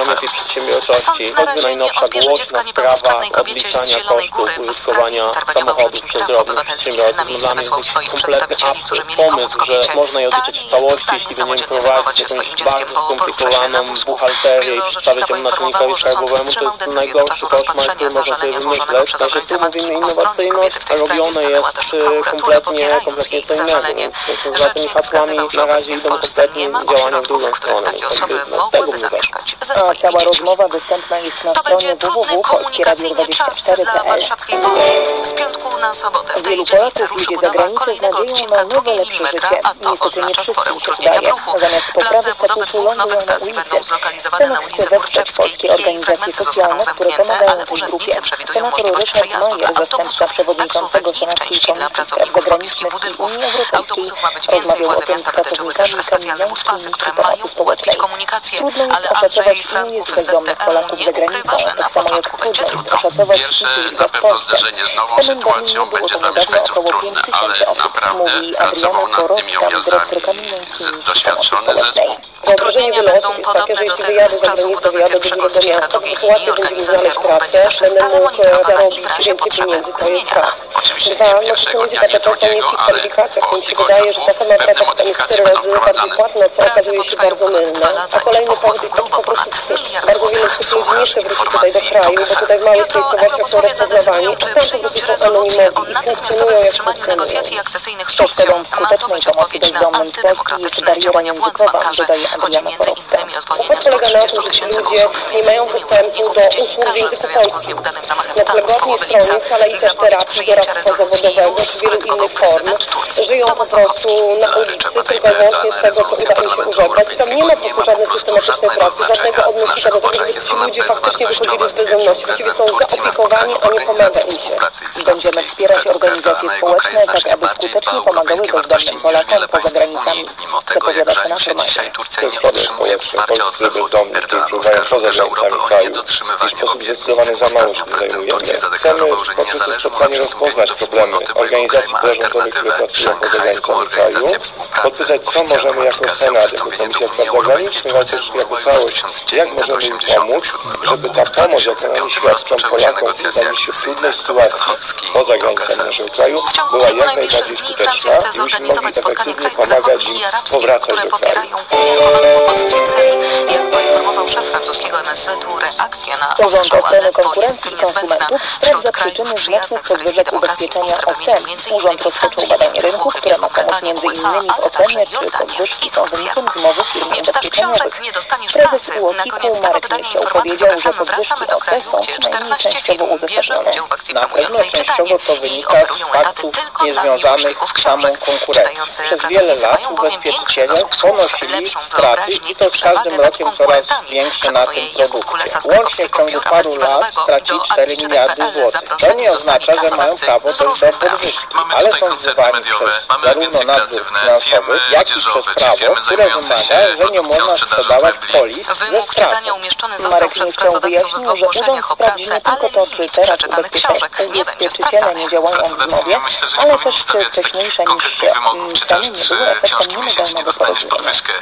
Sąd narażenie odbierze dziecka niepełnosprawnej kobiecie z Zielonej Góry. W sprawie interweniował Rzecznik Praw Obywatelskich. Na miejsce wysłał swoich przedstawicieli, którzy mieli pomóc kobiecie. Ta nie jest w stanie samodzielnie zajmować się swoim dzieckiem po poruszeniu na wózku. Biuro Rzecznika poinformowało, że sąd wstrzymał decyzję do czasu rozpatrzenia zażalenia złożonego przez obrońcę matki po stronie kobiety. W tej sprawie stanęła też prokuratura, popierając jej zażalenie. Rzecznik wskazywał, że obecnie w Polsce nie ma ośrodków, w których takie osoby mogłyby zamieszkać ze swoimi Cała dziećmi. rozmowa dostępna jest na To stronie będzie trudny komunikacyjnie czas dla warszawskiej Woli. Z piątku na sobotę w tej dzielnicy ruszy budowa kolejnego odcinka drugiej linii metra, a to oznacza spore utrudnienia w ruchu. Place budowy dwóch nowych stacji będą zlokalizowane na ulicy Kurczewskiej i jej fragmenty zostaną zamknięte, ale urzędnicy przewidują możliwość przejazdu dla autobusów, taksówek i w części dla pracowników pobliskich budynków. Autobusów ma być więcej. Władze miasta wytyczyły też specjalne buspasy, które mają ułatwić komunikację, ale Andrzej Franków z Z T M nie ukrywa, że na początku będzie trudno. Pierwsze na pewno zderzenie z nową sytuacją będzie dla mieszkańców trudne, ale naprawdę pracował nad tymi objazdami doświadczony zespół. Utrudnienia będą podobne do tych z czasu budowy pierwszego odcinka drugiej linii. Organizacja ruchu będzie też stale monitorowana i w razie potrzeby zmieniana. Oczywiście nie pierwszego dnia, nie drugiego, ale po tygodniu dwóch pewne modyfikacje będą wprowadzane. Prace potrwają ponad dwa lata i pochłoną grubo ponad miliard złotych. Słuchasz informacji TOK F M. Jutro europosłowie zadecydują, czy przyjąć rezolucję o natychmiastowym wstrzymaniu negocjacji akcesyjnych z Turcją. Ma to być odpowiedź na antydemokratyczne działania władz w Ankarze. Chodzi między innymi o zwolnienie sto trzydziestu tysięcy osób, między innymi urzędników i dziennikarzy w związku z nieudanym zamachem stanu z połowy lipca i zapowiedź przyjęcia rezolucji już z którego prezydent Turcji Tomasz Ochowski. Trzeba tej ta rezolucja parlamentu europejskiego nie ma po prostu żadnego znaczenia. W naszych oczach jest ona bezwartościowa, stwierdził prezydent Turcji na spotkaniu Organizacji Współpracy Islamskiej. Według danego kraj znacznie bardziej dba o europejskie wartości niż wiele państw Unii. Mimo tego, jak żali się dzisiaj, Turcja nie otrzymuje wsparcia od Zachodu. Erdoğan oskarżył też Europę o niedotrzymywanie obietnic. Ostatnio prezydent Turcji zadeklarował, że niezależnie od przystąpienia do wspólnoty, bo jego kraj ma alternatywę, szanghajską organizację współpracy. Oficjalną aplikacją przystąpienia do Unii Europejskiej Turcja złożyła już w tysiąc dziewięćset osiemdziesiątym siódmym roku. W dwa tysiące piątym rozpoczęły się negocjacje akcesyjne. Tomasz Ochowski, TOK F M. W ciągu kilku najbliższych dni Francja chce zorganizować spotkanie krajów zachodnich i arabskich, które popierają umiarkowaną opozycję w Syrii. Jak poinformował szef francuskiego M S Z-u, reakcja na ostrzał Aleppo jest niezbędna. Wśród krajów przyjaznych syryjskiej demokracji w sprawie między innymi Francja, Niemcy, Włochy, Wielka Brytania, U S A, ale także Jordania i Turcja. Nie czytasz książek, nie dostaniesz pracy. Na koniec tego wydania informacji TOK F M wracamy do kraju, gdzie czternaście firm bierze udział w akcji promującej czytanie i oferują etaty tylko dla miłośników książek. Czytający pracownicy mają bowiem większy zasób słów, lepszą wyobraźnię i przewagę nad konkurentami. Przekonuje Jakub Kulesa z krakowskiego biura festiwalowego. Do akcji czytaj kropka p l zaproszeni zostali pracodawcy z różnych branż. Mamy tutaj koncerny mediowe, mamy agencje kreatywne, firmy młodzieżowe czy firmy zajmujące się produkcją, sprzedażą mebli. Wymóg czytania umieszczony został przez pracodawców w ogłoszeniach o pracę, ale limit przeczytanych książek nie będzie sprawdzany. Pracodawcy, myślę, że nie powinni stawiać takich konkretnych wymogów. Czytasz trzy książki miesięcznie, dostaniesz podwyżkę, ale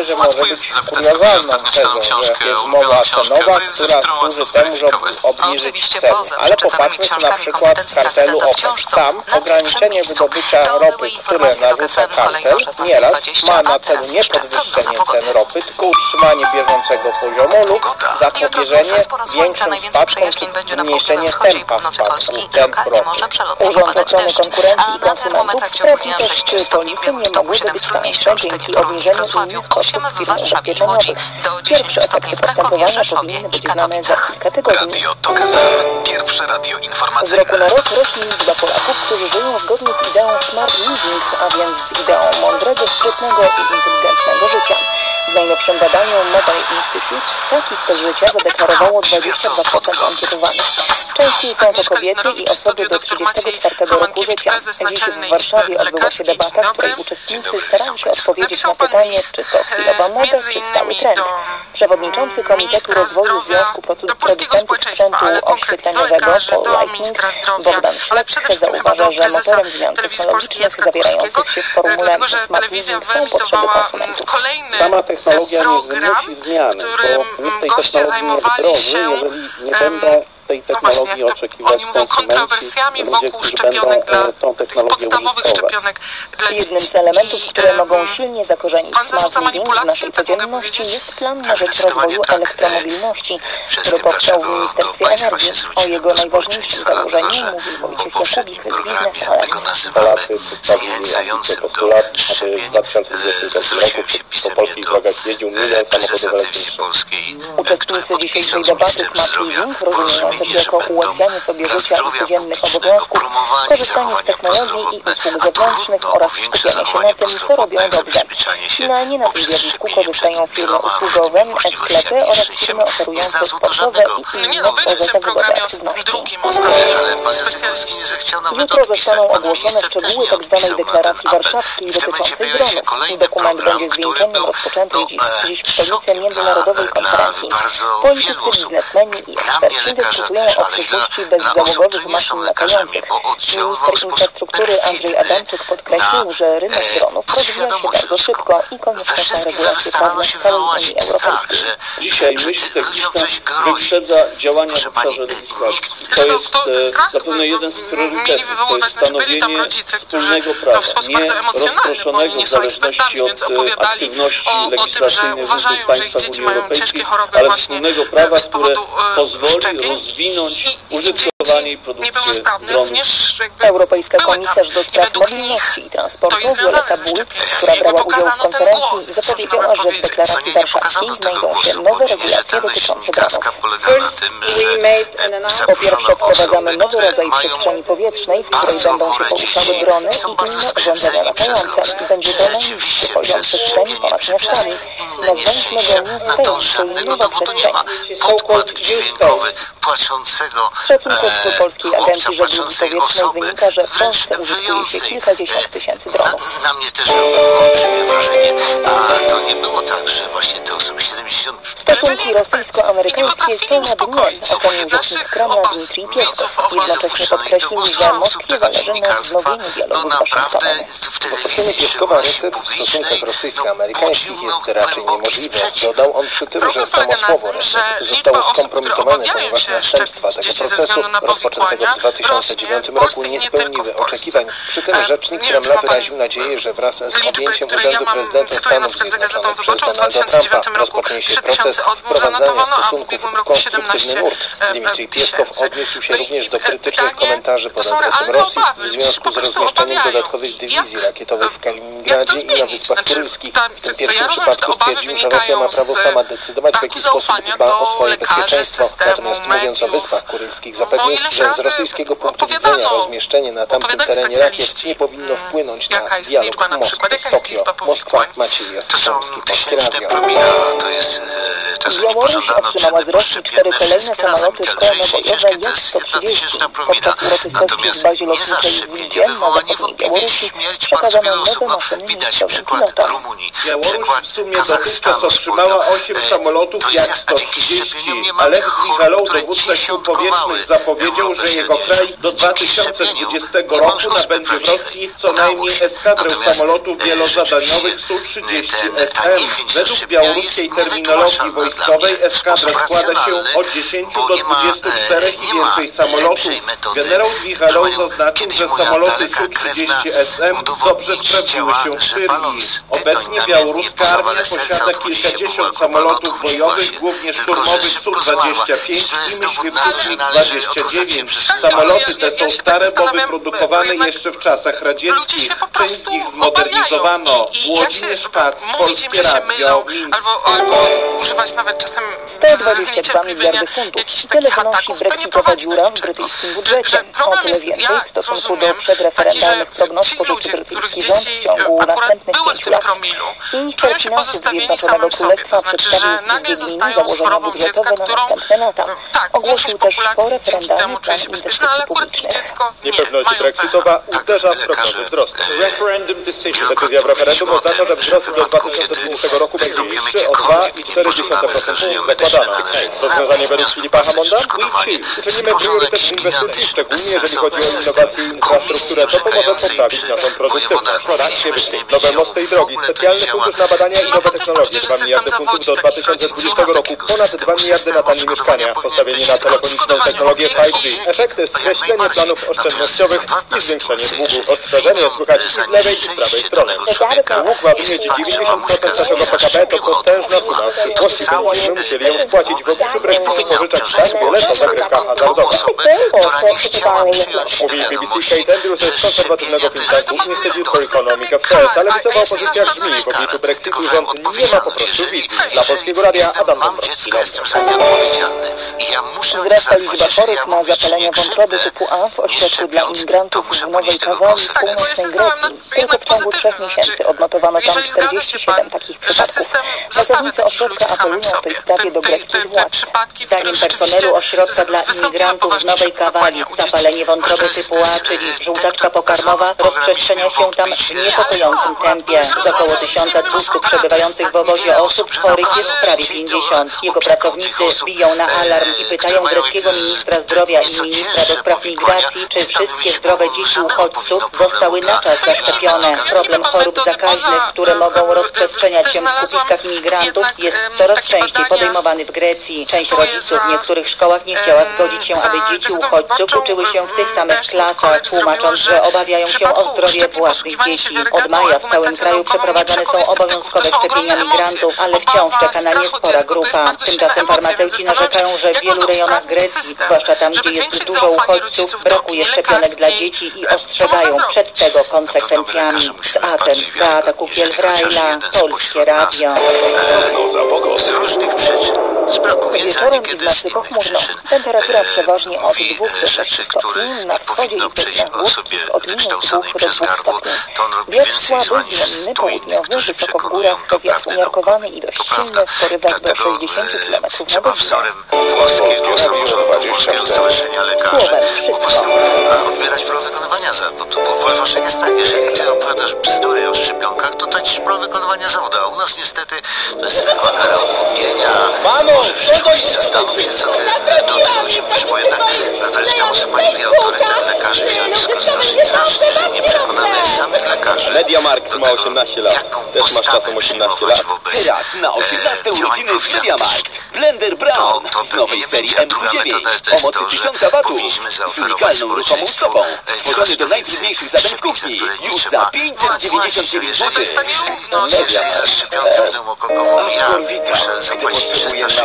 że może być kuriozalną tezą, że jak jest mowa cenowa, która służy temu, żeby obniżyć ceny. Ale popatrzmy na przykład kartelu OPEC. Tam ograniczenie wydobycia ropy, które narzuca kartel, nieraz ma na celu nie podwyższenie cen ropy, tylko utrzymanie bieżącego poziomu lub zapobieżenie większym spadkom czy zmniejszenie tempa spadku cen ropy. Urząd Ochrony Konkurencji i Konsumentów sprawdził też, czy polisy nie mogłyby być tańsze dzięki obniżeniu unijnych kosztów firm ubezpieczeniowych. Pierwsze efekty postępowania powinny być znane za kilka tygodni. Radio TOK F M. Pierwsze radio Z informacyjne. roku na rok rośnie liczba Polaków, którzy żyją zgodnie z ideą smart living, a więc z ideą mądrego, sprytnego i inteligentnego życia. W najnowszym badaniu Mobile Institute taki styl życia zadeklarowało dwadzieścia dwa procent ankietowanych. Częściej są to kobiety i osoby do trzydziestego czwartego roku życia. Dziś w Warszawie odbyła się debata, w której uczestnicy starali się odpowiedzieć na pytanie, czy to chwilowa moda, czy stały trend. Przewodniczący Komitetu Rozwoju Związku Producentów Sprzętu Oświetleniowego Paul Lightning, Bogdan Szlep, zauważa, że motorem zmian technologicznych zawierających się w formule smart living są potrzeby konsumentów. Sama technologia nie wymusi zmiany, bo nikt tej technologii nie wdroży, jeżeli nie będą tej technologii no oczekiwać oni mówią kontrowersjami wokół szczepionek dla tych podstawowych szczepionek dla dzieci. Jednym z elementów, które mogą silnie zakorzenić smart living w naszej codzienności, jest plan na rzecz rozwoju elektromobilności, który powstał w Ministerstwie Energii. O jego najważniejszym założeniu mówił Wojciech Jakubik z Biznes Alliance. Polacy przedstawili ambitny postulat, aby w dwa tysiące dwudziestym roku po polskich drogach jeździł milion samochodów elektrycznych. Uczestnicy dzisiejszej debaty smart living rozumieją też jako ułatwianie sobie życia i codziennych obowiązków, korzystanie z technologii i usług zewnętrznych oraz skupianie się na tym, co robią dobrze. Finalnie na tym zjawisku korzystają firmy usługowe, sklepy oraz firmy oferujące sportowe i inne pozatawowe aktywności. Jutro zostaną ogłoszone szczegóły tzw. deklaracji warszawskiej dotyczącej dronów. Dokument będzie zwieńczeniem rozpoczętej dziś, dziś w stolicy międzynarodowej konferencji. Politycy, biznesmeni i eksperci dyskutują o przyszłości bezzałogowych maszyn latających. Minister infrastruktury Andrzej Adamczyk podkreślił, że rynek dronów rozwija się bardzo szybko i konieczne są regulacje prawne w całej Unii Europejskiej. Dzisiaj myśl techniczna wyprzedza działania w obszarze legislacji. To jest e, zapewne jeden z priorytetów, to jest stanowienie wspólnego prawa, nie rozproszonego w zależności od aktywności legislacyjnej różnych państw Unii Europejskiej, ale wspólnego prawa, które pozwoli rozwinąć użytkowanie i produkcję dronów. Europejska komisarz do spraw mobilności i transportu Violeta Bulc, która brała udział w konferencji, zapowiedziała, że w deklaracji warszawskiej znajdą się nowe regulacje dotyczące dronów. Po pierwsze wprowadzamy nowy rodzaj przestrzeni powietrznej, w której będą się poruszały drony i inne urządzenia latające. Będzie to najniższy poziom przestrzeni ponad miastami. Nazwaliśmy go New Space, czyli nowa przestrzeń. Podkład dźwiękowy płaczącego Z szacunków Polskiej Agencji Żeglugi Powietrznej wynika, że w Polsce użytkuje się kilkadziesiąt tysięcy dronów. Na, na mnie też robiło olbrzymie wrażenie, a to nie było tak, że właśnie te osoby siedemdziesiąt... Stosunki rosyjsko-amerykańskie są na dnie, ocenił rzecznik Kremla Dmitrij Pieskow. Jednocześnie podkreślił, że Moskwie zależy na wznowieniu dialogu z Waszyngtonem. Dopuszczenie Pieskowa reset w stosunkach rosyjsko-amerykańskich jest raczej niemożliwe. Dodał on przy tym, że samo słowo reset zostało skompromitowane, ponieważ następstwa tego procesu rozpoczętego w dwa tysiące dziewiątym roku nie spełniły oczekiwań. Przy tym rzecznik Kremla wyraził nadzieję, że wraz z objęciem urzędu prezydenta Stanów Zjednoczonych przez Donalda Trumpa rozpocznie się proces wprowadzania stosunków w konstruktywny nurt. Dmitrij Pieskow odniósł się również do krytycznych komentarzy pod adresem Rosji w związku z rozmieszczeniem dodatkowych dywizji rakietowych w Kaliningradzie i na Wyspach Kurylskich. W tym pierwszym przypadku stwierdził, że Rosja ma prawo sama decydować, w jaki sposób dba o swoje bezpieczeństwo. Natomiast mówiąc o Wyspach Kurylskich, zapewnił, że z rosyjskiego punktu widzenia rozmieszczenie na tamtym terenie rakiet nie powinno wpłynąć na dialog Moskwy-Skopje. Moskwa, Maciej Jastrzębski, Polskie Radio. to jest to, że nie Białoruś pożądano otrzymała z Rosji cztery kolejne samoloty szkolno-bojowe Jak sto trzydzieści. Podczas uroczystości w bazie lotniczej w Wildzie na zachodniej Białorusi przekazano nowe maszyny miejscowym pilotom. Białoruś w sumie dotychczas otrzymała osiem samolotów Jak sto trzydzieści, a Lech Michalow, dowódca sił powietrznych, zapowiedział, że jego kraj do dwa tysiące dwudziestego roku nabędzie w Rosji co najmniej eskadrę samolotów wielozadaniowych S U trzydzieści S M. Według białoruskiej terminologii wojskowej eskadra składa się od dziesięciu do dwudziestu czterech i więcej samolotów. Generał Michalow zaznaczył, że samoloty S U trzydzieści S M dobrze sprawdziły się w Syrii. Obecnie białoruska armia posiada kilkadziesiąt samolotów bojowych, głównie szturmowych S U dwadzieścia pięć i myśliwskich dwadzieścia dziewięć. Samoloty te są stare, bo wyprodukowane jeszcze w czasach radzieckich. Część z nich zmodernizowano. Włodzimierz Pac, Polskie Radio, albo, albo używać nawet czasem sto dwadzieścia dwa miliardy funtów. Tyle wynosi brexitowa dziura w brytyjskim budżecie. O tyle więcej w stosunku do przedreferendalnych prognoz spożyczy brytyjski rząd w ciągu następnych pięciu lat. Minister finansów Zjednoczonego Królestwa przedstawił przez Dublin założenia budżetowe na następne lata. Ogłosił też po referendalny plan inwestycji publicznych. Niepewność brexitowa uderza w prognozy wzrostu. Decyzja w referendum oznacza, że wzrost do dwa tysiące dwudziestego roku będzie niższy o dwa i cztery dziesiąte procent zakładana. Rozwiązanie według Filipa Hammonda? Uczynimy priorytet inwestycji, szczególnie jeżeli chodzi o innowacje i infrastrukturę, to pomoże poprawić naszą produktywność. Nowe mosty i drogi, specjalny fundusz na badania i nowe technologie, dwa miliardy funtów do dwa tysiące dwudziestego roku, ponad dwa miliardy na tanie mieszkania, postawienie na telefoniczną technologię pięć G. Efekty: skreślenie planów oszczędnościowych i zwiększenie długu. Ostrzeżenie słychać i z lewej i z prawej strony. Dług ma wynieść dziewięćdziesiąt procent naszego P K B, to potężna suma. W przyszłości będziemy musieli ją spłacić. W obliczu Brexitu pożyczać tak, bo lecą zagrywka hazardowa. Mówi B B C Kate Andrews z konserwatywnego think tanku Institute for Economic Affairs, ale lewicowa opozycja grzmi. W obliczu Brexitu rząd nie ma po prostu wizji. Dla Polskiego Radia Adam Dąbrowski. Wzrasta liczba chorych na zapalenie wątroby typu A w ośrodku dla imigrantów w Nowej Kawali w północnej Grecji. Tylko w ciągu trzech miesięcy odnotowano tam czterdzieści siedem takich przypadków. Pracownicy ośrodka apelują w tej sprawie do greckich władz. Zdaniem personelu ośrodka dla imigrantów w Nowej Kawali zapalenie wątroby typu A, czyli żółtaczka pokarmowa, rozprzestrzenia się tam w niepokojącym tempie. Z około tysiąc dwieście przebywających w obozie osób chorych jest prawie pięćdziesiąt. Jego pracownicy biją na alarm i pytają greckiego ministra zdrowia i ministra do spraw migracji, czy wszystkie zdrowe dzieci uchodźców zostały na czas zaszczepione. Problem chorób zakaźnych, które mogą rozprzestrzeniać się w skupiskach imigrantów, jest coraz częściej podejmowany w Grecji. Część rodziców w niektórych szkołach nie chciała zgodzić się, aby dzieci uchodźców uczyły się w tych samych klasach, tłumacząc, że obawiają się o zdrowie własnych dzieci. Od maja w całym kraju przeprowadzane są obowiązkowe szczepienia migrantów, ale wciąż czeka na nie spora grupa. Tymczasem farmaceuci narzekają, że w wielu rejonach Grecji, zwłaszcza tam, gdzie jest dużo uchodźców, brakuje szczepionek dla dzieci i ostrzegają przed tego konsekwencjami. Z Aten, Beata Kukiel-Brajla, Polskie Radio. Z różnych przyczyn, z braku wiedzy, Wieczorem i niekiedy w z nocy innych pochmurno. przyczyn, Temperatura przeważnie od mówi dwóch do rzeczy, sześciu które stopni, na nie wschodzie powinno i przejść południu osobie od minus wykształconej dwóch do przez dwóch gardło. stopni. To on robi Wiatr więcej słaby, zła niż zmienny, stu innych, południowy, którzy wysoko w przekonują górach do to wiatr prawdy umiarkowany naukowej. i dość To silny, prawda. w porywach do Dlatego sześćdziesięciu kilometrów na trzeba godzinę. wzorem włoskiego samorządu, włoskiego stowarzyszenia lekarzy po prostu odbierać prawo wykonywania zawodu. Bo w Włoszech jest tak, jeżeli ty opowiadasz bzdury o szczepionkach, to tracisz prawo wykonywania zawodu. A u nas niestety to jest zwykła kara upomnienia. Może w przyszłości zastanów się, co ty do tych ludzi mówisz, bo jednak wbrew temu, co pani mówi, autorytet lekarzy w środowisku jest dosyć znaczny. Jeżeli nie przekonamy samych lekarzy Mediamarkt ma osiemnaście lat. Też masz czasem osiemnaście lat. Teraz na osiemnaste urodziny w Mediamarkt. Blender Brown to z nowej nie serii będzie. A M druga dziewięć metoda to o jest mocy to, że tysiąc watów powinniśmy z zaoferować unikalną ruchomą społeczeństwu stopą. coraz Stworzony do więcej najtrudniejszych zadań w szczepień, za kuchni. które nie Już trzeba za pięćset dziewięćdziesiąt dziewięć złotych. Jeżeli zaszczepią trudną mokokową ja muszę zapłacić trzysta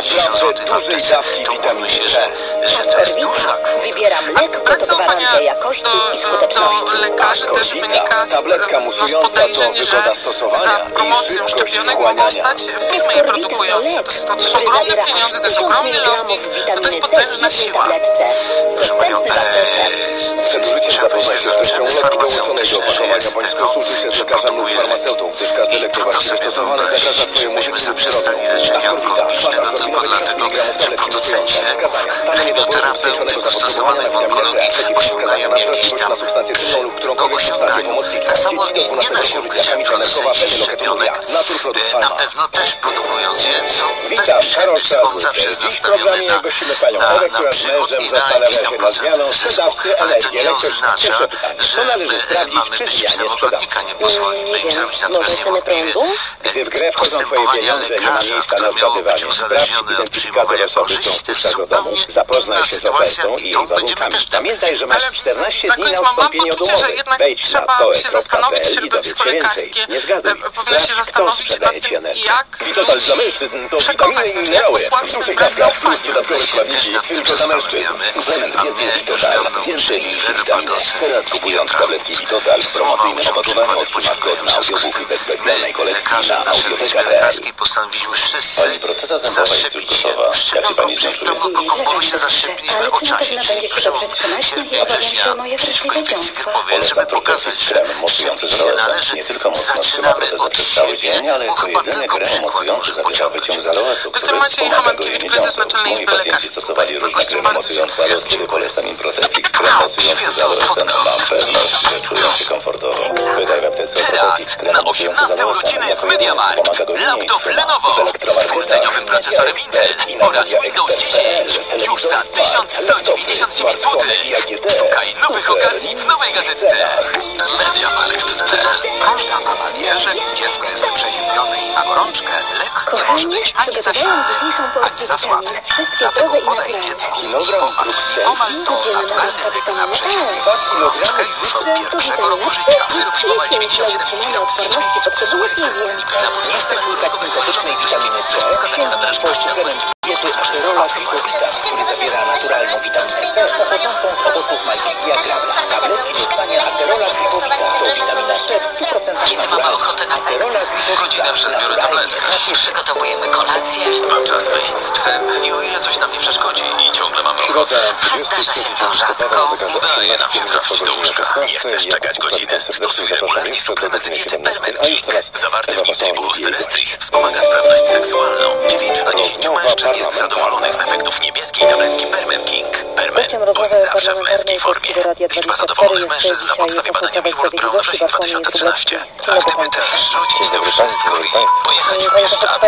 naprawdę dużej dawki witaminy C. Wybiera mleko produkowane dla jakości i skuteczności. Do lekarzy też wynika z, no, z podejrzeń, że za promocją szczepionek mogą stać firmy je produkujące. To, to, to są ogromne pieniądze, to jest ogromny lobbying, to jest potężna siła. Proszę Panią, Przed użyciem zapoznaj się z treścią leku dołączonej do opakowania, bądź skonsultuj się z lekarzem lub farmaceutą, gdyż każdy lek niewłaściwie stosowany zagraża swojemu myśmy zaprzestali leczenia onkologicznego tylko dlatego, że producenci leków, chemioterapeuty ustosowanych w onkologii osiągają jakiś tam go osiągają. Tak samo nie da się ukryć, że producenci szczepionek na pewno też produkując je są, to jest przemysł, on zawsze jest nastawiony na, na, na przychód i na jakiś tam procent zysku, ale to nie oznacza, że my mamy być psem ogrodnika, nie pozwolimy im zrobić, natomiast niewątpliwie postępowania lekarza, które miało być uzależnione od przyjmowania korzyści, to jest zupełnie inna sytuacja i tą będziemy też tam. Ale na koniec mam, mam poczucie, że jednak trzeba się zastanowić, środowisko lekarskie powinno się zastanowić nad tym, jak ludzi przekonać, znaczy jak osłabić ten brak zaufania. My się też nad tym zastanawiamy, a mnie już dawno uczyli Verbadocy i Diotralu. Są przykłady pociągającego z tym. My, lekarze w naszej Izbie Lekarskiej, postanowiliśmy wszyscy zaszczepić się szczepionką przeciwpneumokokom, bo my się zaszczepiliśmy o czasie, czyli w sierpnia, września przeciwko infekcji grypowej, żeby pokazać, że szczepić się należy. Zaczynamy od siebie, bo chyba tylko przykład może pociągnąć. Doktor Maciej Hamankiewicz, prezes Naczelnej Izby Lekarskiej, był Państwa gościem. Bardzo dziękuję. Teraz na osiemnaste urodziny w MediaMarkt laptop Lenovo z rdzeniowym procesorem Intel oraz Windows dziesięć już za tysiąc sto dziewięćdziesiąt dziewięć złotych. Szukaj nowych okazji w nowej gazetce. MediaMarkt kropka p l. Prośba mama wie, że dziecko jest przeziębione i ma gorączkę. Lek nie może być ani za silny, ani za słaby. Dlatego podaj dziecku Nimomal. Nimomal to naturalny lek na przeziębienie i gorączkę już od pierwszego roku życia. Syrop Nimomal dziewięćdziesiąt siedem miligramów, pięć mililitrów przesyłek Celsius na podstawie dodatkowych pożycznych witaminy C, wskazania na drażliwości diety Acerola Tripowita, który zawiera naturalną witaminę C pochodzącą z owoców Malwizja grabla. Tabletki dostania Acerola Tripowita to witamina C w stu procentach Kiedy mamy ochotę na seks? Godzinę przed biorę tabletkę. Przygotowujemy kolację. Mam czas wyjść z psem i o ile coś nam nie przeszkodzi i ciągle mamy ochotę. A zdarza się to rzadko. Udaje nam się trafić do łóżka. Nie chcesz czekać godzinę? Stosuj regularnie suplement diety Permenking. Zawarty w nim tribulosterestris wspomaga sprawność seksualną. dziewięć na dziesięć mężczyzn jest zadowolonych z efektów niebieskiej tabletki Permenking. Permen, bądź zawsze w męskiej formie. Liczba zadowolonych mężczyzn na podstawie badania Millward Brown wrzesień dwa tysiące trzynasty. A gdyby też rzucić to wszystko i pojechać w Bieszczady.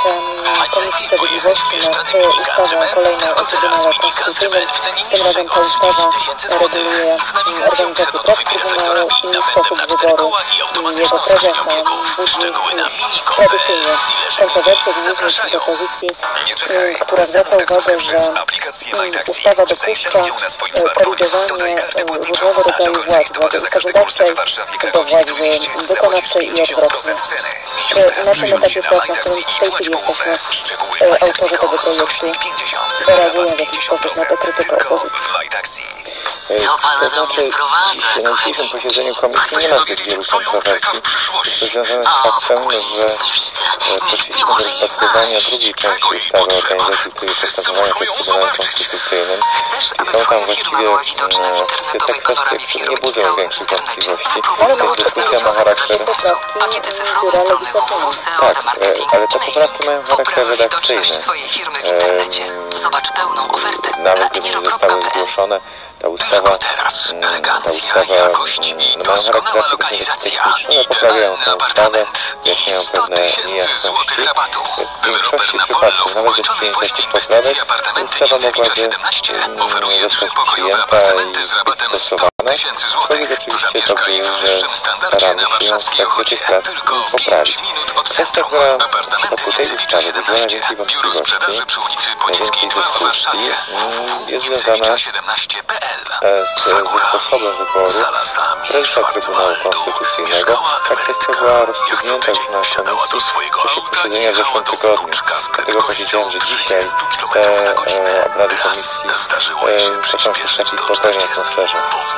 A nie lepiej pojechać w Bieszczady Minika Cemen? Tylko teraz Minika Cemen w cenie niższej od trzydzieści tysięcy złotych. Z nawigacją w do wybierania lektorami, napędem na cztery koła i automatyczną skrzynią biegu. Szczegóły na mini kropka p l. Zapraszają. Nie czekaj. Zamów taksówkę przez aplikację MyTaxi. Zainstaluj ją na swoim smartfonie. Dodaj kartę płatniczą, a do końca listopada za każdy kurs we Warszawie, Krakowie i Trójmieście zapłacisz pięćdziesiąt procent ceny. Już teraz przyjdź na MyTaxi i płać połowę. Szczegóły MyTaxi Code odnośnik pięćdziesiąt. Rabat pięćdziesiąt procent. Tylko w MyTaxi. Co pana do mnie sprowadza, kochani? Na posiedzeniu komisji nie ma zbyt wielu kontrowersji. To związane z faktem, że prosiliśmy do rozpatrywania drugiej części ustawy o organizacji, której postępowania przed Trybunałem Konstytucyjnym. I są tam właściwie te kwestie, które nie budzą większych wątpliwości. To dyskusja ma charakter... Pakiety cyfrowe strony www, S E O, remarketing, ale te poprawki mają charakter redakcyjny. swojej firmy w internecie. Zobacz pełną ofertę na Nawet gdyby nie zostały zgłoszone, ta ustawa, ta ustawa no, mają charakter techniczny, poprawiają tę ustawę, wyjaśniają pewne niejasności. W większości przypadków, nawet bez przyjęcia tych poprawek, ustawa mogłaby zostać przyjęta i stosowana aczkolwiek oczywiście dobrze jest, że staramy się ją w trakcie tych prac poprawić. Kwestia, która w przypadku tej ustawy budziła najwięcej wątpliwości, najwięcej dyskusji, jest związana z, ze sposobem wyboru prezesa Trybunału Konstytucyjnego. Ta kwestia była rozstrzygnięta już na komisji w czasie posiedzenia w zeszłym tygodniu. Dlatego powiedziałem, że dzisiaj te e, obrady komisji e, toczą się w takiej spokojnej atmosferze.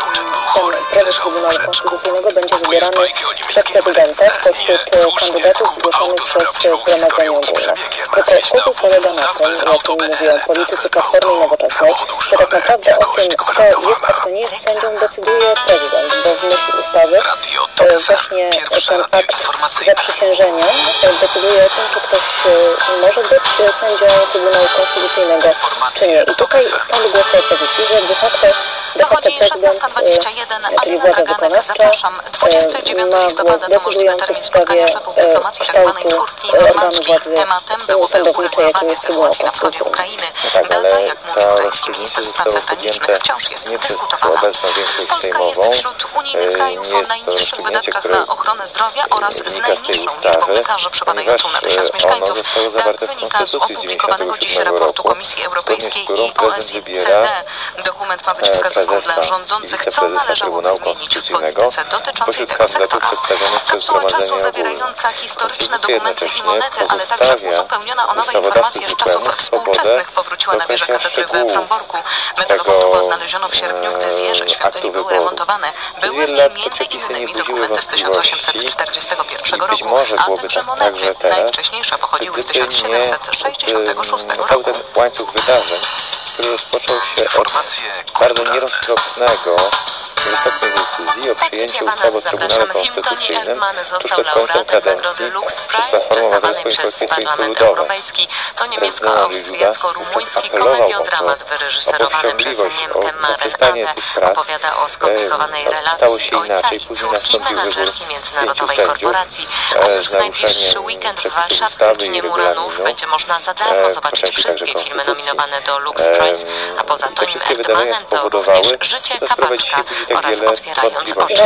Ten prezes Trybunału Konstytucyjnego będzie wybierany przez prezydenta spośród kandydatów zgłoszonych przez Zgromadzenie Ogólne. Tylko kłopot polega na tym, o czym mówią politycy Platformy i Nowoczesnej, że tak naprawdę o tym, kto jest, a kto nie jest sędzią, decyduje prezydent, bo w myśl ustawy właśnie ten akt zaprzysiężenia decyduje o tym, czy ktoś może być sędzią Trybunału Konstytucyjnego, czy nie. I tutaj stąd głosy opozycji, że de facto Dochodzi szesnasta dwadzieścia jeden. Anna Draganek, zapraszam. dwudziestego dziewiątego listopada to możliwy termin spotkania szefów dyplomacji tzw. czwórki normandzkiej. Tematem byłoby uregulowanie sytuacji na wschodzie Ukrainy. Data, jak mówi ukraiński minister spraw zagranicznych, wciąż jest dyskutowana. Polska jest wśród unijnych krajów o najniższych wydatkach na ochronę zdrowia oraz z najniższą liczbą lekarzy przypadającą na tysiąc mieszkańców. Tak wynika z opublikowanego dziś raportu Komisji Europejskiej i O S I C D. Dokument ma być wskazówką dla rządzących, co należałoby zmienić w polityce dotyczącej tego sektora. Kapsuła czasu zawierająca historyczne dokumenty i monety, ale także uzupełniona o nowe informacje z czasów współczesnych powróciła na wieżę katedry we Fromborku. Metalową tułę znaleziono w sierpniu, gdy wieże świątyni były remontowane. Były w niej między innymi dokumenty z tysiąc osiemset czterdziestego pierwszego roku, a także monety. Najwcześniejsze pochodziły z tysiąc siedemset sześćdziesiątego szóstego roku. Łańcuch wydarzeń, który rozpoczął się od bardzo nieroztropnego, nieistotnej decyzji o przyjęciu ustawy o Trybunale Konstytucyjnym został laureatem nagrody Lux Prize przyznawanej przez Parlament Europejski. To niemiecko-austriacko-rumuński komediodramat wyreżyserowany przez Niemkę Maren Ade. Opowiada o skomplikowanej relacji ojca i córki, menadżerki międzynarodowej korporacji. A już w najbliższy weekend w warszawskim kinie Muranów będzie można za darmo zobaczyć wszystkie filmy nominowane do Lux Prize, a poza Tonim Erdmanem to również Życie kabaczka oraz Otwierając oczy.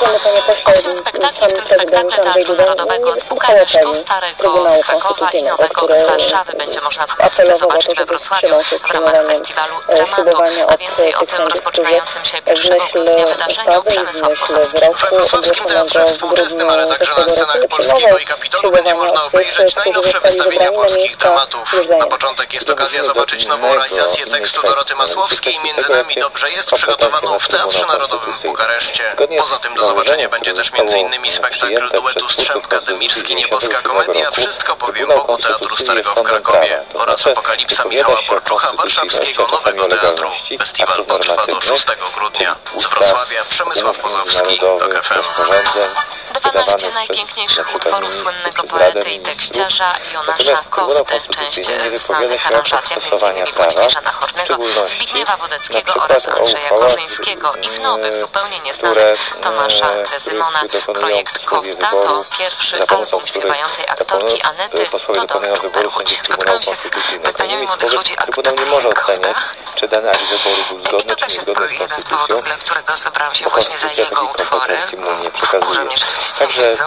Osiem spektakli, w tym spektakle Teatru Narodowego z Bukaresztu, Starego z Krakowa i Nowego z Warszawy będzie można wkrótce zobaczyć we Wrocławiu w ramach festiwalu Dramatu, a więcej o tym rozpoczynającym się pierwszego grudnia wydarzeniu Przemysław Posowski. We wrocławskim Teatrze Współczesnym, ale także na scenach Polskiego i Kapitolu będzie można obejrzeć najnowsze wystawienia polskich dramatów. Na początek jest okazja zobaczyć nową realizację tekstu Doroty Masłowskiej Między nami dobrze jest, przygotowaną w Teatrze Narodowym w Bukareszcie. Poza tym do zobaczenia będzie też między innymi spektakl duetu Strzemka Demirski, Nieboska Komedia, Wszystko powiem Bogu Teatru Starego w Krakowie oraz Apokalipsa Michała Borczucha Warszawskiego Nowego Teatru. Festiwal potrwa do szóstego grudnia. Z Wrocławia Przemysław Pozowski, TOK F M. dwanaście najpiękniejszych utworów słynnego poety i tekściarza Jonasza Kofty, część w znanych aranżacjach m.in. Włodzimierza Nachornego, Zbigniewa Wodeckiego oraz Andrzeja Korzyńskiego i w nowych, zupełnie nieznanych Tomasza Krezymona. Projekt Kofta to pierwszy album śpiewającej aktorki Anety Dodor-Czuperłódź. Spotkałam się z pytaniami młodych ludzi, a kto to jest Kofta? Czy dany akt wyboru był zgodny, czy niezgodny z jeden z powodów, dla którego zabrałam się właśnie za jego utwory. Wkurza mnie, że ludzie nie wiedzą,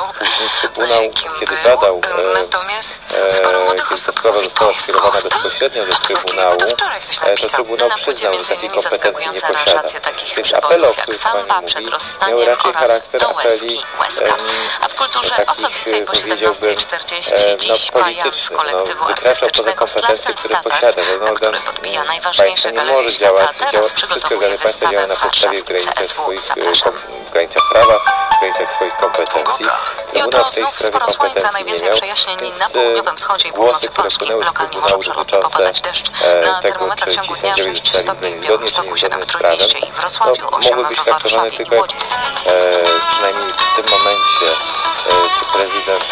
kim był. Natomiast sporo młodych osób mówi, to jest Kofta? Dlaczego to wczoraj ktoś napisał? Na płycie między innymi zaskakujące aranżacje takich przebojów jak Samba, Przed rozstaniem oraz Dołeski, Łezka. A w kulturze osobistej po siedemnastej czterdzieści dziś Pajan z kolektywu artystycznego Slavs and Tatars, który podbija najważniejsze galerie świata, teraz przygotowuje wystawę w warszawskim C S W. Zapraszam. W granicach prawa, w granicach swoich kompetencji. Jutro znów sporo słońca, najwięcej przejaśnień na południowym wschodzie i północy Polski. Lokalnie może przelotnie popadać deszcz. Na termometrach w ciągu dnia sześć stopni w Białymstoku, siedem w Trójmieście i Wrocławiu, osiem w Warszawie i Łodzi. E, przynajmniej w tym momencie, e, czy prezydent,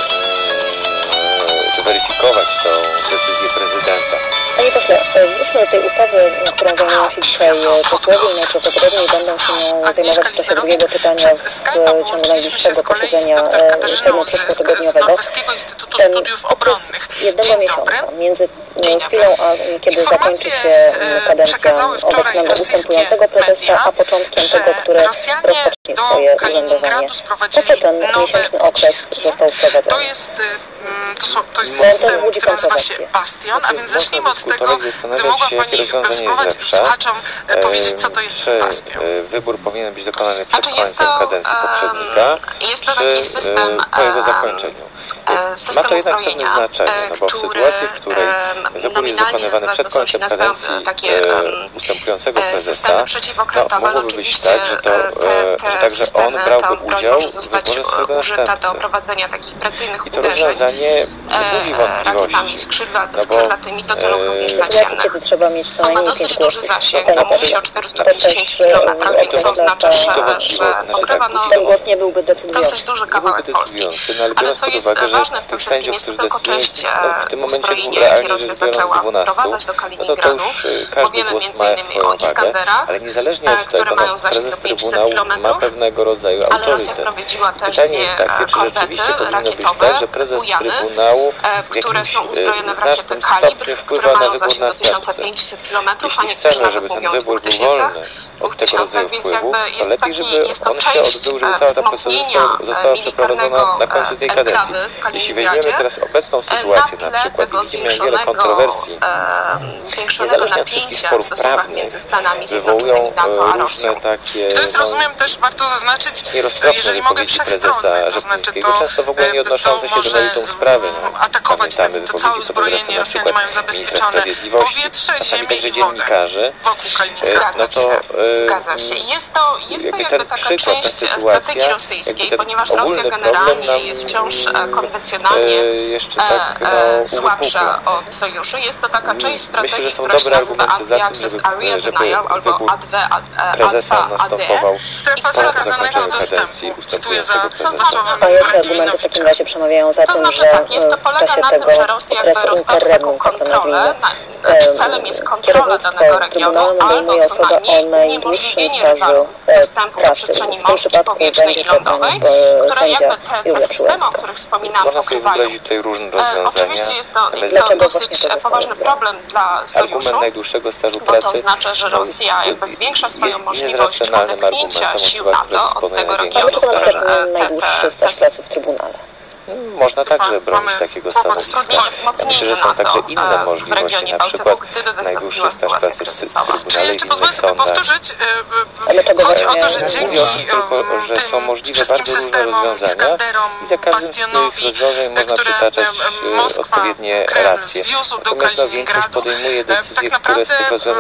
e, czy weryfikować tę decyzję prezydenta. Panie pośle, wróćmy do tej ustawy, którą zajmują się dzisiaj posłowie i najprawdopodobniej będą się nią zajmować w czasie drugiego pytania w ciągu najbliższego posiedzenia Sejmu przyszłotygodniowego. Ten okres jednego miesiąca między chwilą, kiedy zakończy się kadencja obecnego ustępującego prezesa, a początkiem tego, który rozpocznie swoje urzędowanie. Po co ten miesięczny okres został wprowadzony? To jest, to, są, to jest system, który nazywa się Bastion, a więc zacznijmy od tego, gdy mogła Pani spróbować słuchaczom powiedzieć, co to jest Bastion. Wybór powinien być dokonany przed końcem kadencji poprzednika, jest to taki system po jego zakończeniu. Ma to jednak pewne znaczenie, no bo w sytuacji, w której wybór jest dokonywany przed końcem kadencji ustępującego prezesa, no, mogłoby być tak, że, to, że także on brałby udział w wyborze swojego następcy. I to rozwiązanie budzi wątpliwości, no bo w sytuacji, kiedy trzeba mieć co najmniej pięć głosów, to też ten głos nie byłby decydujący. Ale co jest ważne w tym wszystkim, jest to tylko część uzbrojenia, jakie Rosja zaczęła wprowadzać do Kaliningradu. Mówimy między innymi o Iskanderach, które mają zasięg do pięćset kilometrów, ale Rosja wprowadziła też dwie korwety rakietowe, Bujany, które są uzbrojone w rakiety Kalibr, które mają zasięg do tysiąc pięćset kilometrów, a niektórzy nawet mówią o dwóch tysiącach. dwóch tysiącach, więc jakby jest, taki, jest to część wzmocnienia militarnego enklawy w Kaliningradzie na tle tego zwiększonego, zwiększonego napięcia w stosunkach między Stanami Zjednoczonymi, NATO a Rosją. I to jest, rozumiem, też warto zaznaczyć, jeżeli mogę wszechstronne, to znaczy to, to może atakować te, to całe uzbrojenie, Rosjanie mają zabezpieczone powietrze, ziemię i wodę wokół Kaliningradu. Zgadza się. Jest to, jest to jakby taka część strategii rosyjskiej, ponieważ Rosja generalnie jest wciąż konwencjonalnie e, słabsza od sojuszu. Jest to taka część strategii, która się nazywa Anti-Access Area Denial albo A dwa A D. Strefa zakazanego dostępu. Cytuję za Wacławem A jakie argumenty w takim razie przemawiają za tym, że w czasie tego okresu interregnu, tak to nazwijmy, kierownictwo Trybunału obejmuje osobę o najdłuższym stażu pracy. W tym przypadku będzie to pani sędzia Julia Przyłębska. Można sobie wyobrazić tutaj różne rozwiązania. Oczywiście jest to, jest to dosyć poważny problem dla sojuszu, argument najdłuższego stażu bo pracy to oznacza, że Rosja jakby zwiększa swoją możliwość odepchnięcia sił NATO od tego regionu. Ale czy to na przykład najdłuższy staż pracy w Trybunale? Można także bronić takiego stanowiska. Myślę, że są także inne możliwości, na przykład najdłuższy staż pracy w Trybunale jeszcze pozwolę sobie powtórzyć, chodzi o to, że dzięki tym wszystkim systemom, Iskanderom, Bastionowi, które Moskwa, Kreml zwiózł do Kaliningradu, tak naprawdę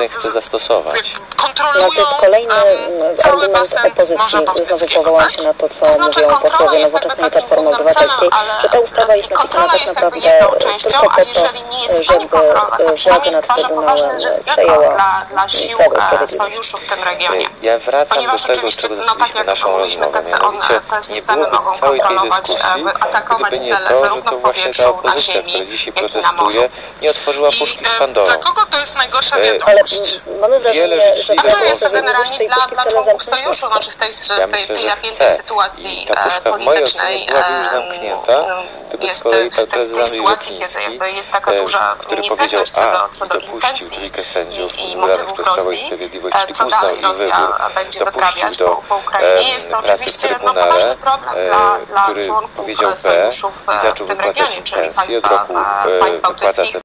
kontrolują cały basen Morza Bałtyckiego. Się na to, co mówią posłowie Nowoczesnej Platformy Obywatelskiej, że ta ustawa jest napisana tak naprawdę tylko po to, żeby władza nad Trybunałem przejęła dla sił sojuszu w tym regionie. Ja wracam Ponieważ do tego, z czego zaczęliśmy naszą rozmowę. Mianowicie nie byłoby całej tej dyskusji, gdyby nie to, że to właśnie ta opozycja, która dzisiaj protestuje, nie otworzyła puszki z Pandorą. Dla kogo to jest najgorsza wiadomość? Mamy wrażenie, że A to jest to generalnie dla, dla członków sojuszu, znaczy w tej, w tej, tej napiętej sytuacji politycznej jest w tej sytuacji, kiedy jakby jest taka duża niepewność co do, co do intencji i, i motywów Rosji, co dalej Rosja będzie wyprawiać po, po Ukrainie. Jest to oczywiście no, poważny problem dla, dla członków sojuszów w tym regionie, czyli państwa, państw bałtyckich.